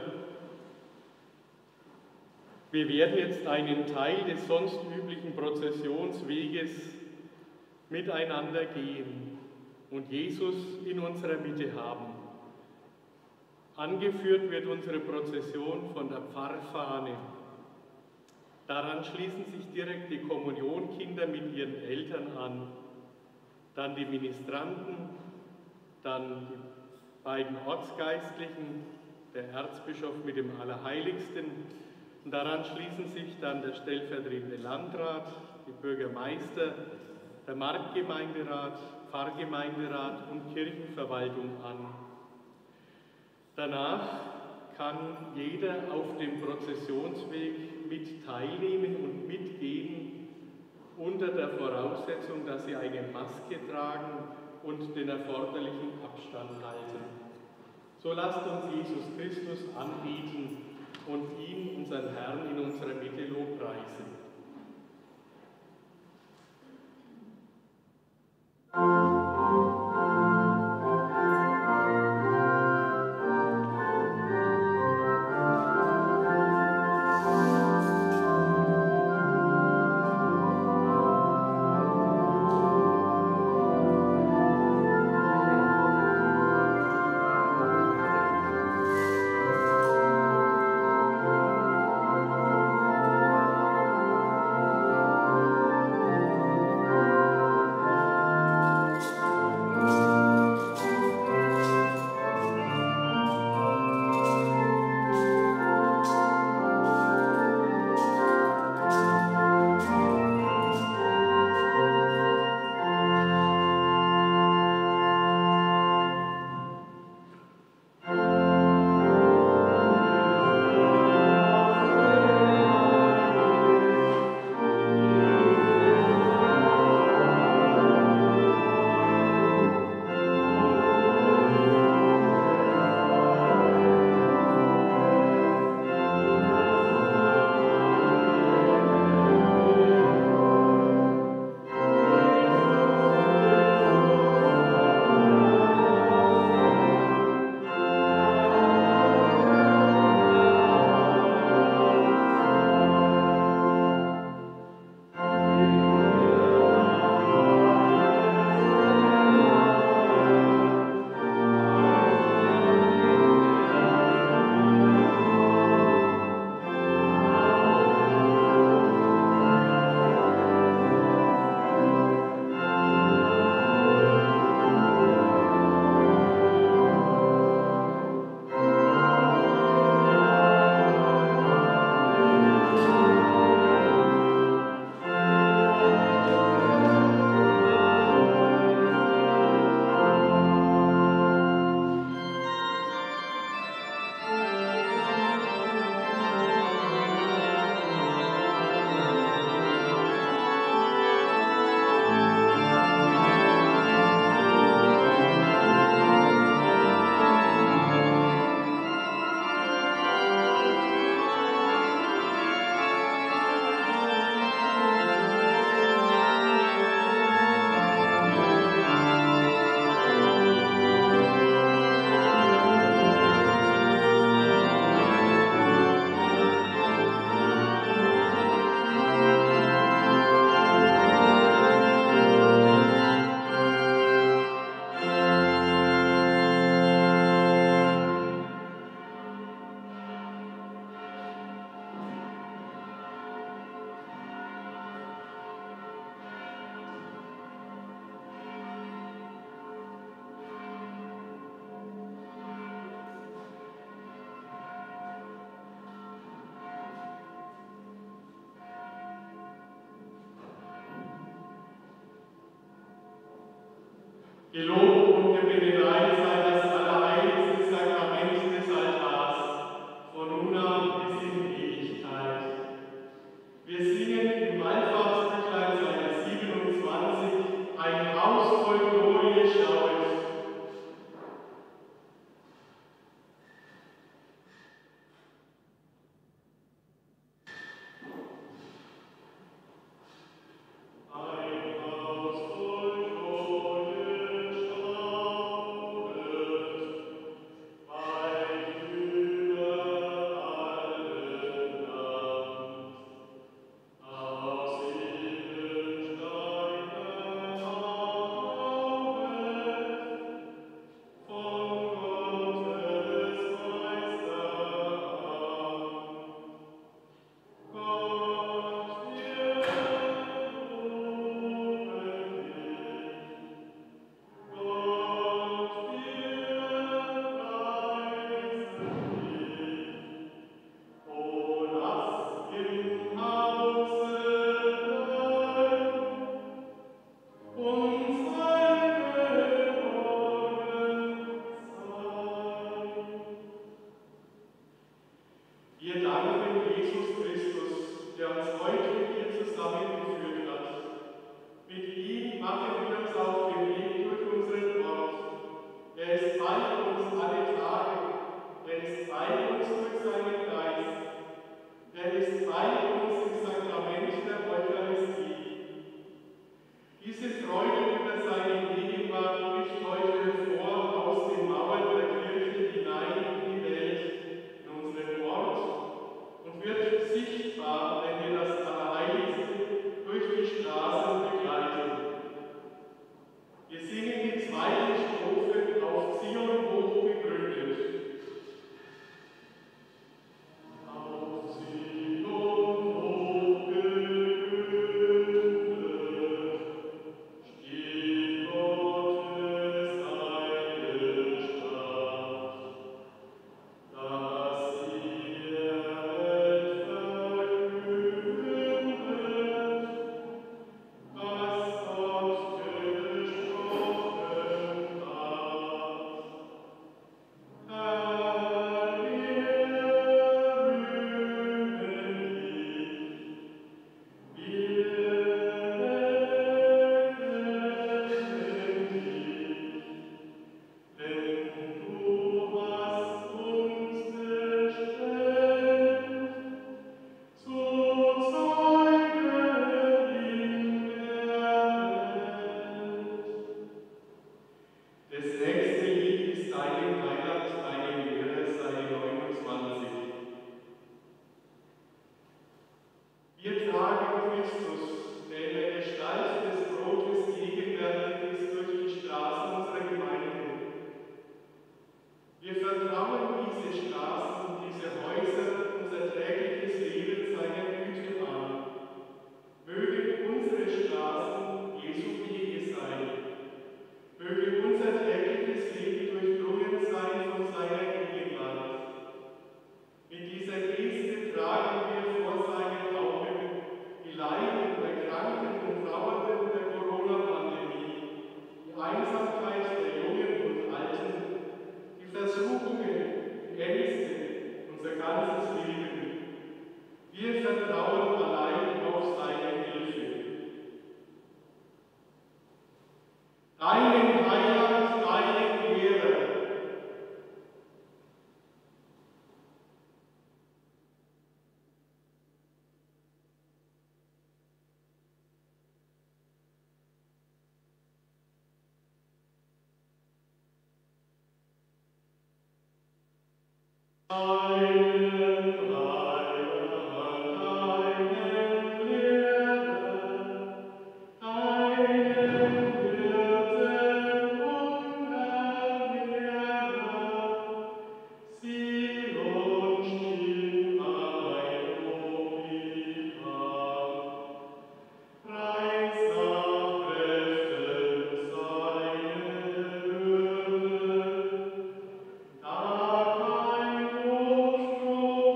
wir werden jetzt einen Teil des sonst üblichen Prozessionsweges miteinander gehen und Jesus in unserer Mitte haben. Angeführt wird unsere Prozession von der Pfarrfahne. Daran schließen sich direkt die Kommunionkinder mit ihren Eltern an, dann die Ministranten, dann die beiden Ortsgeistlichen, der Erzbischof mit dem Allerheiligsten. Und daran schließen sich dann der stellvertretende Landrat, die Bürgermeister, der Marktgemeinderat, Pfarrgemeinderat und Kirchenverwaltung an. Danach kann jeder auf dem Prozessionsweg mit teilnehmen und mitgehen, unter der Voraussetzung, dass sie eine Maske tragen und den erforderlichen Abstand halten. So lasst uns Jesus Christus anbieten und ihn, unseren Herrn, in unserer Mitte lobpreisen. Gelobt und gebenedeit sei das allerheiligste Sakrament des Altars, von nun an bis in Ewigkeit. Wir singen im Wallfahrtsbüchlein Seite siebenundzwanzig, ein Haus voll Glorie schaut. Wir danken Jesus Christus, der uns heute hier zusammengeführt hat. Mit ihm machen wir uns auf den Weg durch unseren Ort. Er ist bei uns alle Tage. Er ist bei uns durch seinen Geist. Er ist bei uns im Sakrament der Eucharistie. Diese Freude über seine Gegenwart bricht heute hervor aus den Mauern der Kirche hinein in die Welt, in unseren Ort, und wird sichtbar, wenn wir das Allerheiligste durch die Straßen begleiten. Wir singen die zweite Strophe auf Zion hoch begründet. Auf Zion hoch begründet steht Gottes heilige Stadt. Dass sie der Welt verkündet, was Gott gesprochen hat. Herr, wir rühmen dich, wir erkennen dich, denn du hast uns bestellt, zu Zeugen in der Welt. Das nächste Lied ist Dein Heiland, deine Lehre, Seite neunundzwanzig. Wir tragen Christus, der in der Gestalt des Brotes gegenwärtig ist, durch die Straßen unserer Gemeinde. Wir vertrauen diese Straßen, diese Häuser, unser tägliches Leben seiner Güte an. Mögen unsere Straßen Jesu Wege sein. Möge unser tägliches Leben durchdrungen sein von seiner Gegenwart. Mit dieser Geste tragen wir vor seinen Augen die Leiden der Kranken und Trauernden der Corona-Pandemie, die Einsamkeit der Jungen und Alten, die Versuchungen, die Ängste, unser ganzes Leben. Wir vertrauen allein auf seine Hilfe. Deinen Heiland, deinen Lehrer. Deinen Heiland, deinen Lehrer, deinen Hirten und Ernährer, sieh und stimm ein Lob ihm an. Preis nach Kräften seine Würde, da kein Trostspruch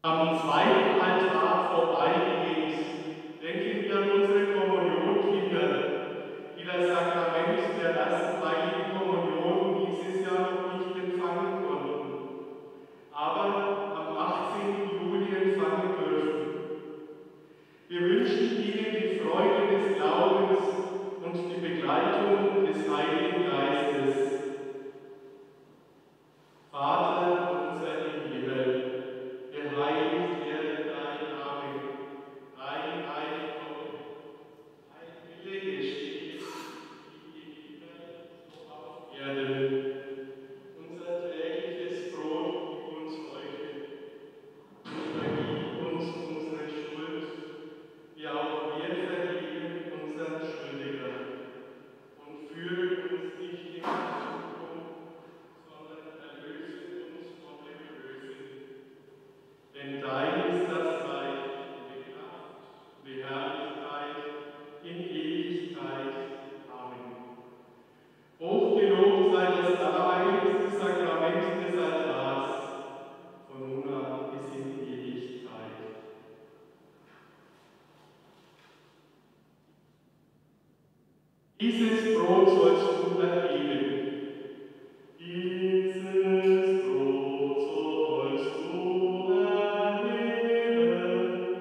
Am zweiten Altar vorbeigehend denken wir an unsere Kommunionkinder, die das Sakrament der ersten Heiligen Kommunion dieses Jahr noch nicht empfangen konnten, aber am achtzehnten Juli empfangen dürfen. Wir wünschen ihnen die Freude des Glaubens und die Begleitung des Heiligen Geistes. Vater unser im Himmel, geheiligt werde dein Name, dein Reich komme, dein Wille geschehe, wie im Himmel, so auf Erden. Unser tägliches Brot gib uns heute und vergib uns unsere Schuld, wie auch wir vergeben unseren Schuldigern. Und führe uns nicht in Versuchung, sondern erlöse uns von dem Bösen. Denn dein ist das Reich, die Kraft, die Herrlichkeit in Ewigkeit. Amen. Hochgelobt sei das allerheiligste Sakrament des Altars, von nun an bis in Ewigkeit. Dieses Brot sollst du erheben. Dieses Brot sollst du erheben,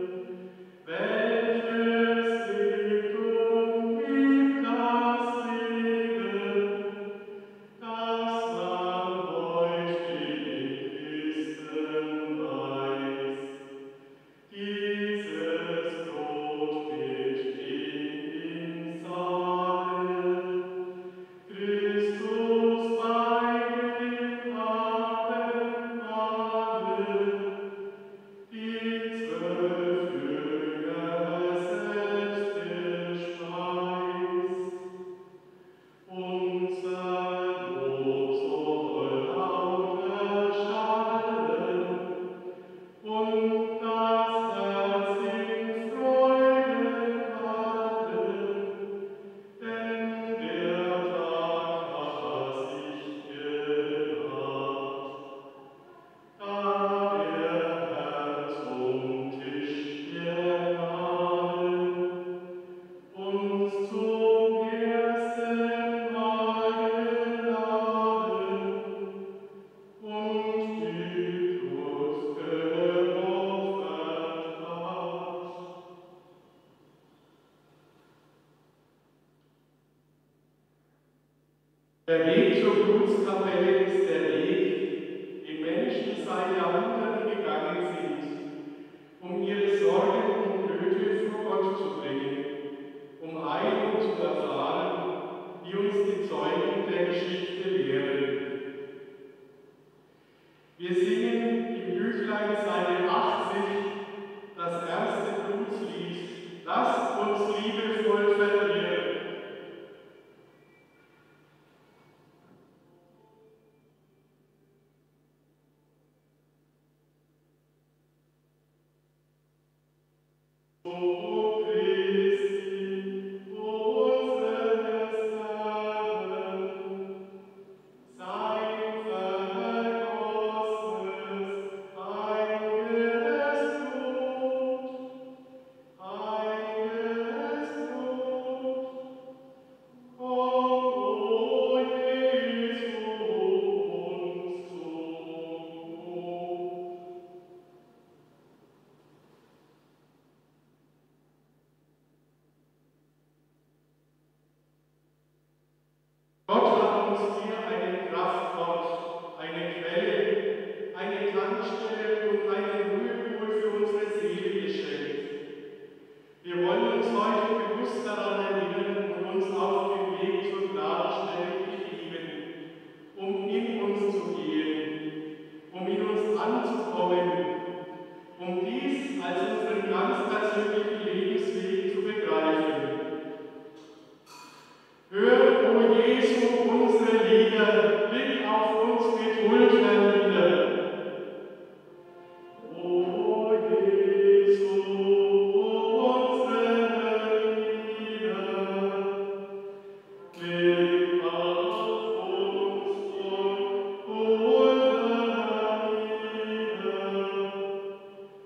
welches gibt und gibt das Leben, das man heute den Christen weiß. Dieses Brot wird in Saal, Christus bei dem Abendmahle, die zwölf Jünger selbst gespeist. Unser Lob soll laut erschallen, und das Herz in Freuden wallen, denn der Tag hat sich genaht, da der Herr zum Tisch wir nahen, uns zum ersten Mal geladen und die Brust geopfert hat. Der Weg zur Blutskapelle ist der Weg, den Menschen seit Jahrhunderten gegangen sind, um ihre Sorgen und Nöte vor Gott zu bringen, um Heilung zu erfahren, wie uns die Zeugen der Geschichte lehren. Wir singen im Büchlein Seite achtzig das erste Blutslied, lasst uns liebevoll verehren. O Christi, unseres Herrn, sein vergossenes, heiliges Blut, heiliges Blut, o Jesu uns zu. Gott hat uns hier einen Kraftort, eine Quelle, eine Tankstelle und einen Ruhepol für unsere Seele geschenkt. Wir wollen uns heute bewusst daran erinnern und uns auf den Weg zur Gnadenstelle begeben, um in uns zu gehen, um in uns anzukommen, um dies als unseren ganz persönlichen Lebensweg zu begreifen. Hör, o Jesu, unsere Lieder, blick auf uns mit Huld hernieder. O Jesu, unsere Lieder, blick auf uns und Huld hernieder.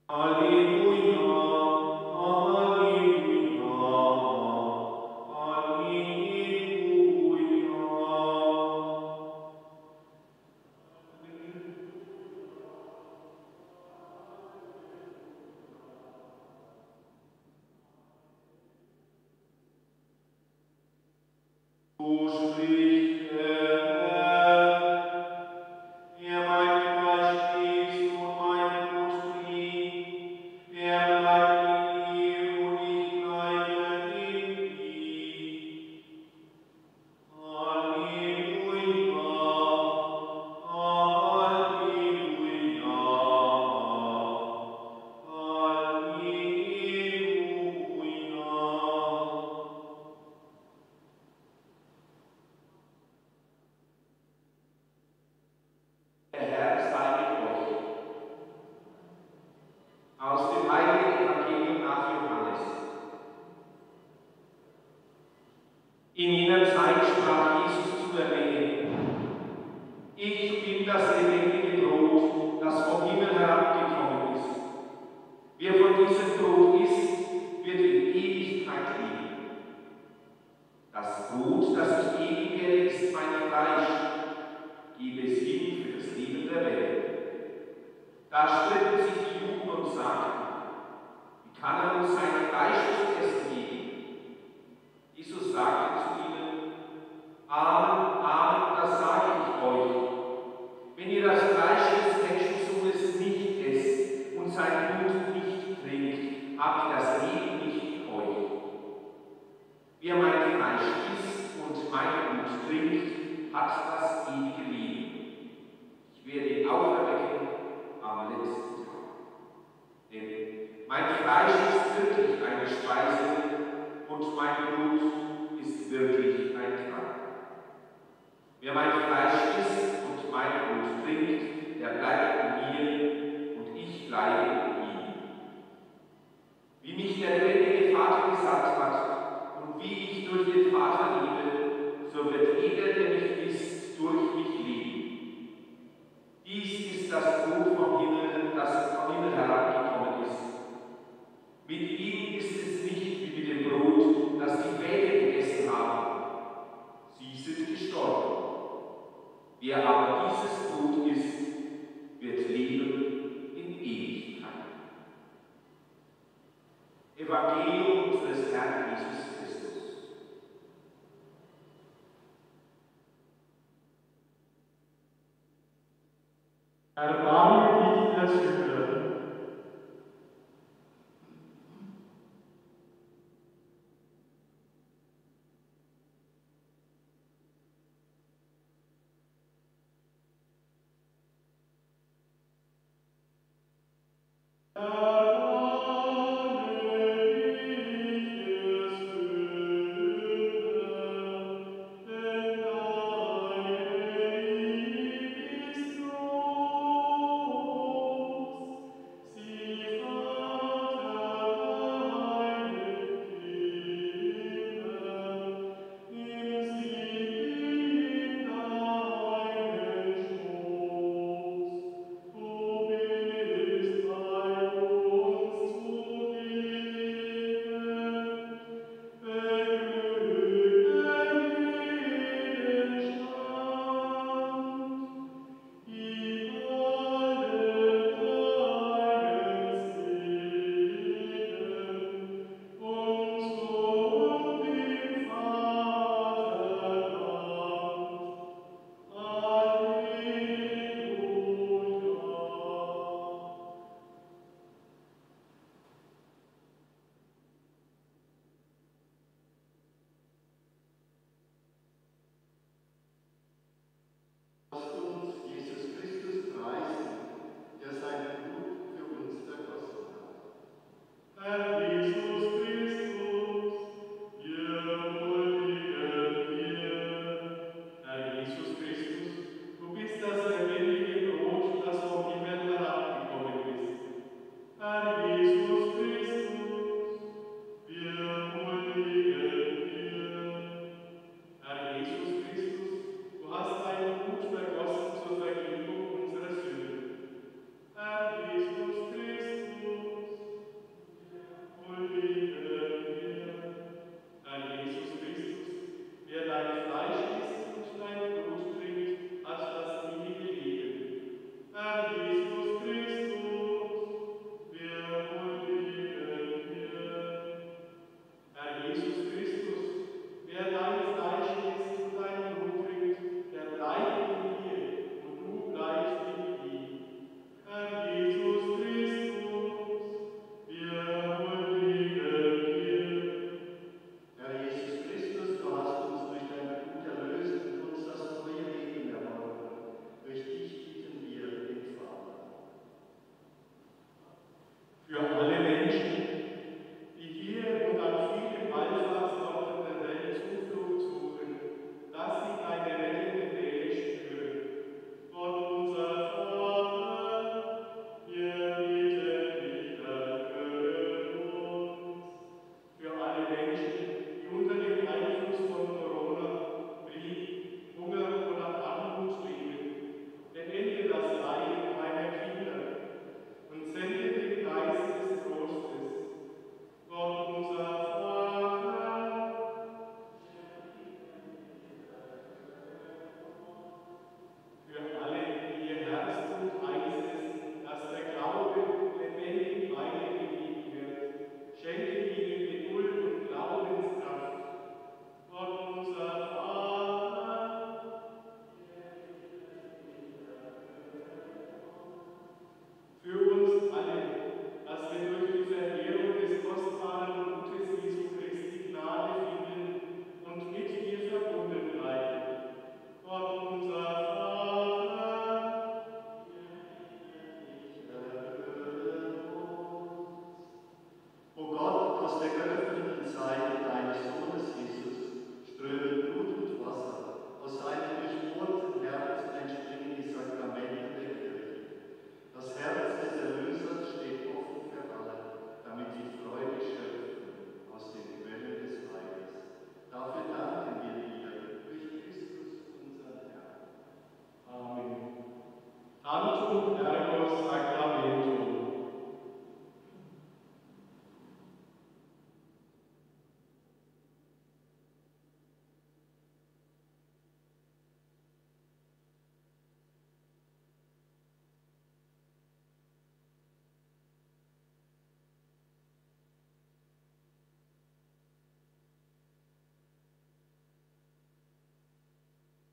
Du bist mein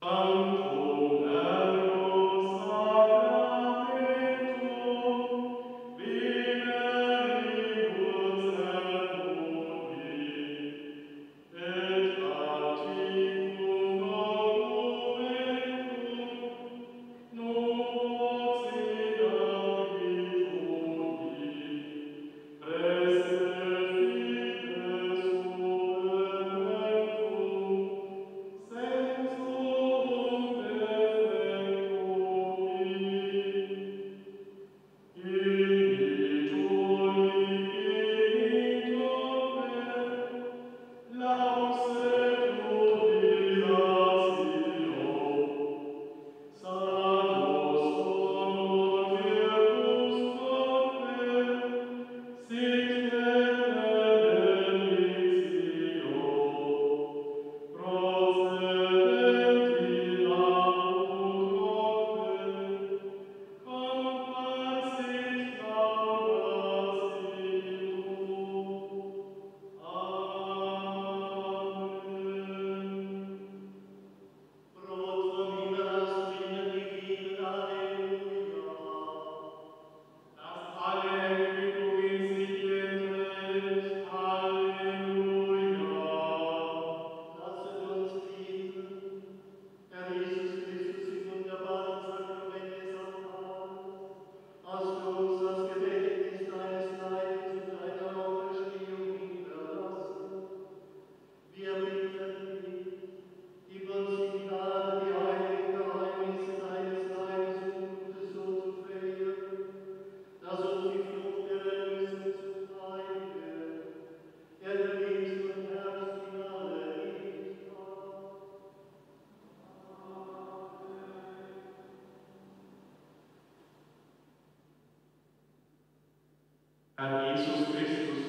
Herr Jesus Christus,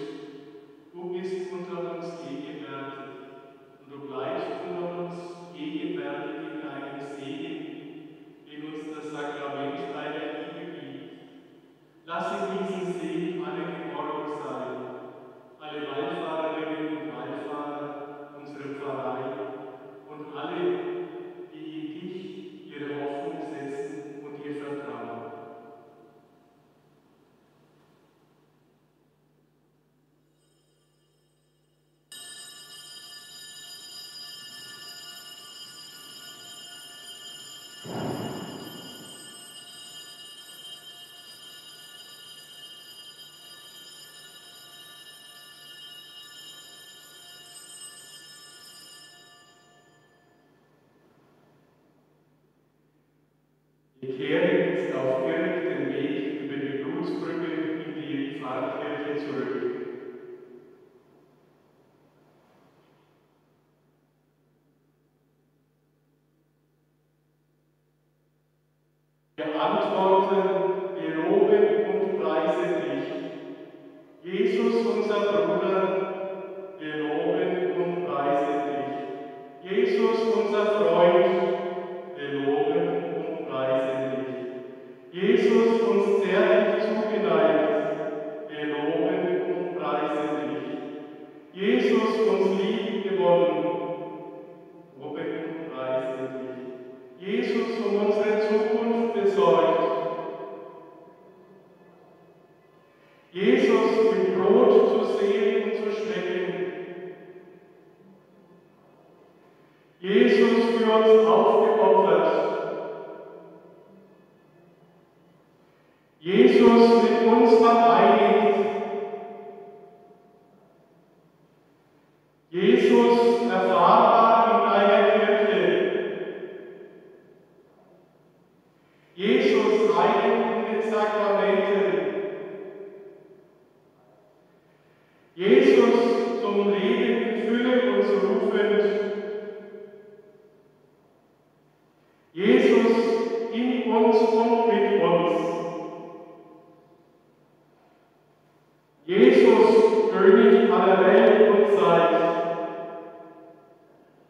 du bist unter uns gegenwärtig und du bleibst unter uns gegenwärtig in deinem Segen, den uns das Sakrament deiner Liebe gibt. Lass in diesem Segen alle geborgen sein, alle Wallfahrerinnen und Wallfahrer unserer Pfarrei und alle, die in dich ihre Hoffnung setzen und dir vertrauen. Wir kehren jetzt auf direktem Weg über die Blutsbrücke in die Pfarrkirche zurück. Wir antworten, wir loben und preisen dich. Jesus, unser Bruder, wir loben und preisen dich. Jesus, unser Freund, wir loben und preisen dich. Jesus, uns zärtlich zugeneigt, wir loben und preisen dich. Jesus, uns lieb gewonnen, loben und preisen dich. Jesus, um unsere Zukunft besorgt. Jesus, mit Brot zu sehen und zu schmecken. Jesus, für uns aufgeopfert. Jesus, mit uns vereinigt. Jesus, erfahrbar in deiner Kirche. Jesus, heilig in den Sakramenten. Jesus, zum Leben in Fülle uns rufend. Jesus, in uns und mit uns. Jesus, König aller Welt und Zeit.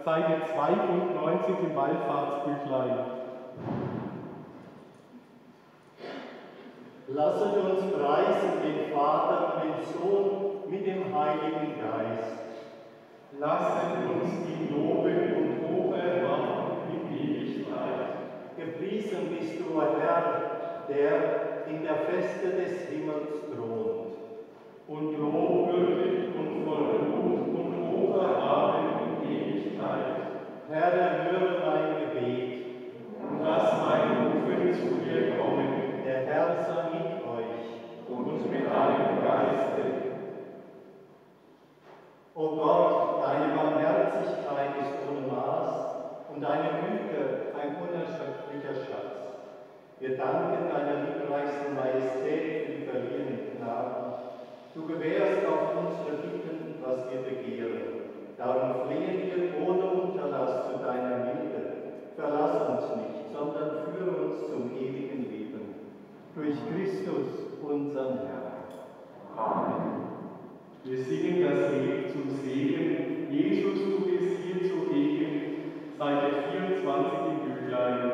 Seite zweiundneunzig im Wallfahrtsbüchlein.
Lasset uns preisen den Vater und den Sohn mit dem Heiligen Geist.
Lasset uns ihn loben und hoch erwarten in Ewigkeit.
Gepriesen bist du, Herr, der in der Feste des Himmels thront.
Und lobwürdig und voll Mut und hoch erhaben in Ewigkeit.
Herr, erhöre mein Gebet.
Und lass mein Rufen zu dir kommen.
Der Herr sei mit euch.
Und mit deinem Geiste.
O Gott, deine Barmherzigkeit ist ohne Maß und deine Güte ein unerschöpflicher Schatz. Wir danken deiner liebreichsten Majestät für die verliehenen Gnaden. Du gewährst auf unsere Bitten, was wir begehren. Darum flehen wir ohne Unterlass zu deiner Milde. Verlass uns nicht, sondern führe uns zum ewigen Leben. Durch Christus, unseren Herrn.
Amen. Wir singen das Lied zum Segen. Jesus, du bist hier zugegen. Seite vierundzwanzig im Büchlein.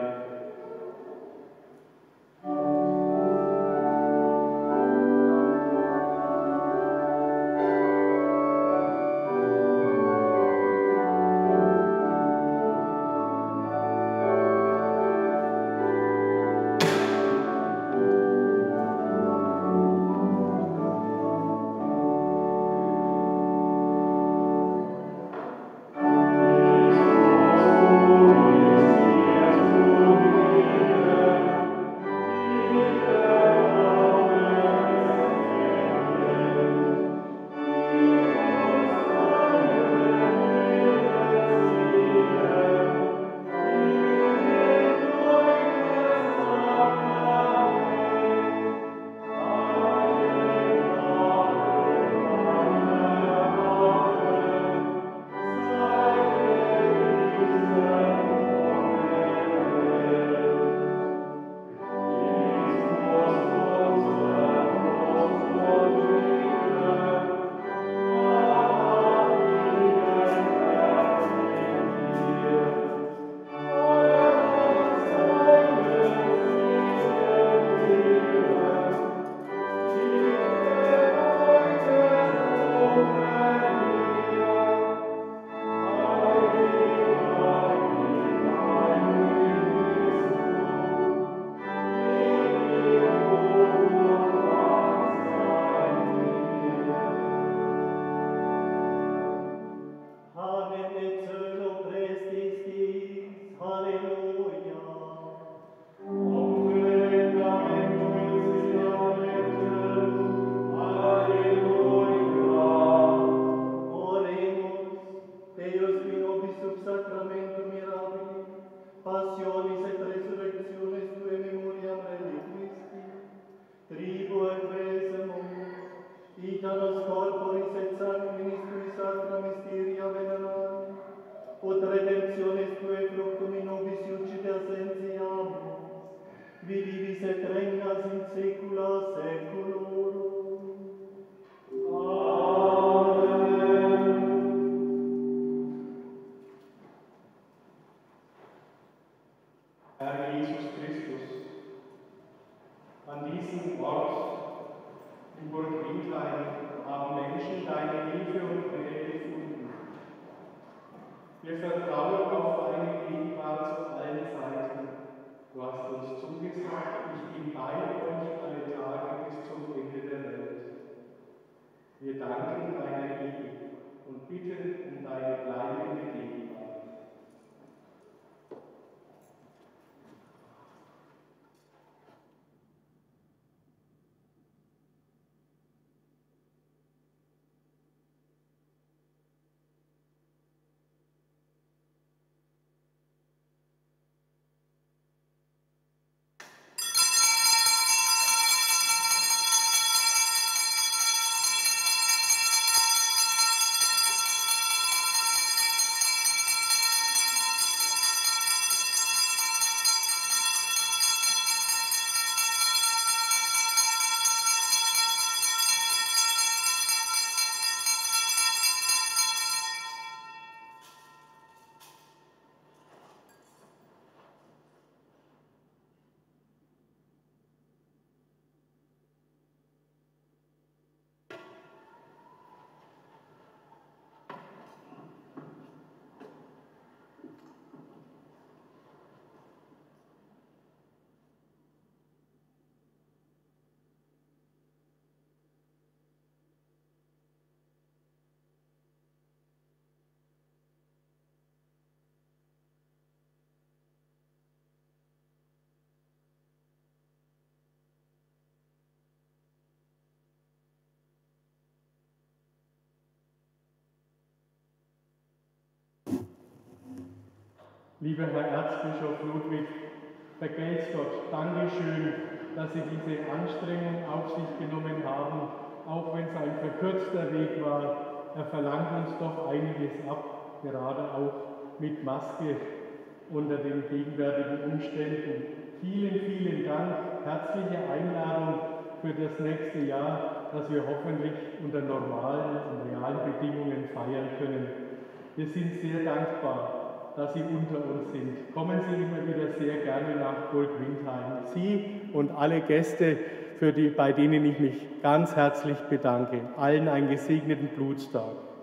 Lieber Herr Erzbischof Ludwig, vergelt's Gott, Dankeschön, dass Sie diese Anstrengung auf sich genommen haben, auch wenn es ein verkürzter Weg war. Er verlangt uns doch einiges ab, gerade auch mit Maske unter den gegenwärtigen Umständen. Vielen, vielen Dank, herzliche Einladung für das nächste Jahr, dass wir hoffentlich unter normalen und realen Bedingungen feiern können. Wir sind sehr dankbar, dass Sie unter uns sind. Kommen Sie immer wieder sehr gerne nach Burgwindheim. Sie und alle Gäste, für die, bei denen ich mich ganz herzlich bedanke. Allen einen gesegneten Blutstag.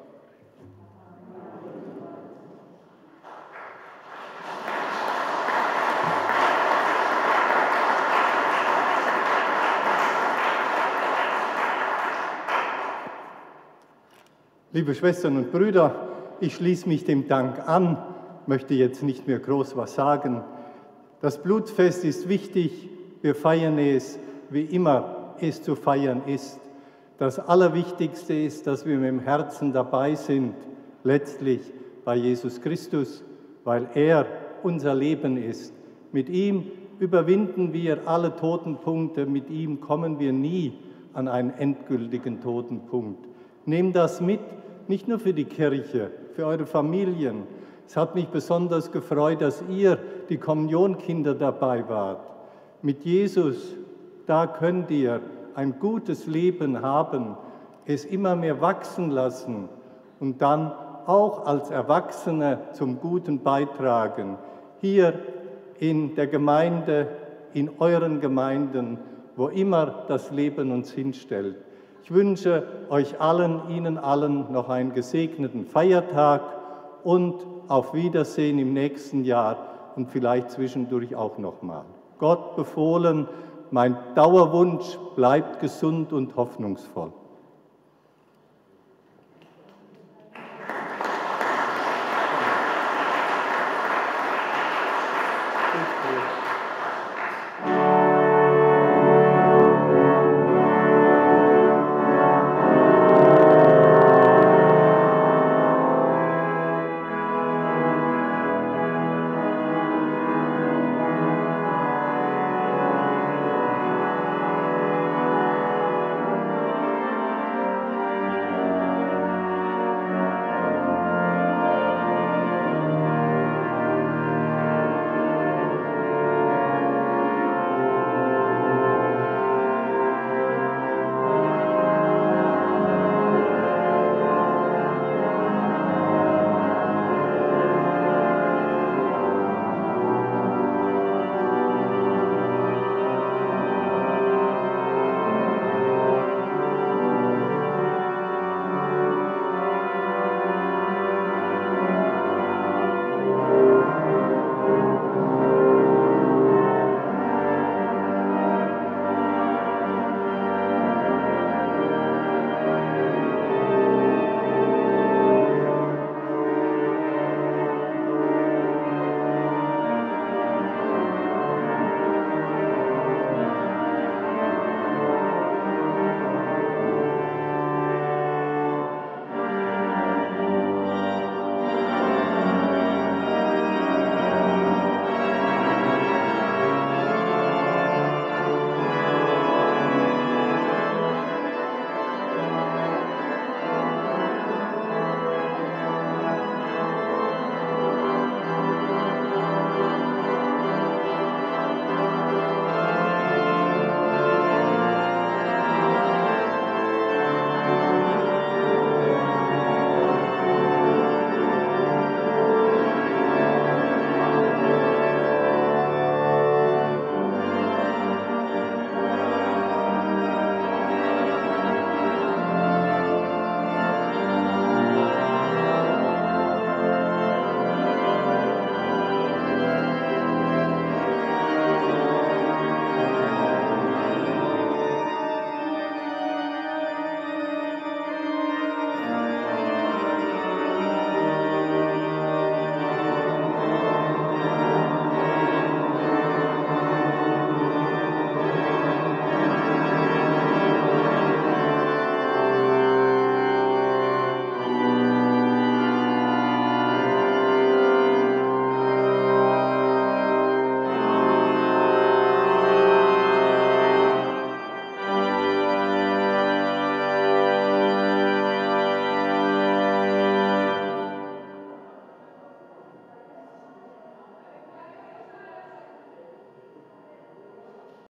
Liebe Schwestern und Brüder, ich schließe mich dem Dank an, möchte jetzt nicht mehr groß was sagen. Das Blutfest ist wichtig, wir feiern es, wie immer es zu feiern ist. Das Allerwichtigste ist, dass wir mit dem Herzen dabei sind, letztlich bei Jesus Christus, weil er unser Leben ist. Mit ihm überwinden wir alle Totenpunkte, mit ihm kommen wir nie an einen endgültigen Totenpunkt. Nehmt das mit, nicht nur für die Kirche, für eure Familien. Es hat mich besonders gefreut, dass ihr, die Kommunionkinder, dabei wart. Mit Jesus, da könnt ihr ein gutes Leben haben, es immer mehr wachsen lassen und dann auch als Erwachsene zum Guten beitragen. Hier in der Gemeinde, in euren Gemeinden, wo immer das Leben uns hinstellt. Ich wünsche euch allen, Ihnen allen noch einen gesegneten Feiertag und auf Wiedersehen im nächsten Jahr und vielleicht zwischendurch auch nochmal. Gott befohlen, mein Dauerwunsch, bleibt gesund und hoffnungsvoll.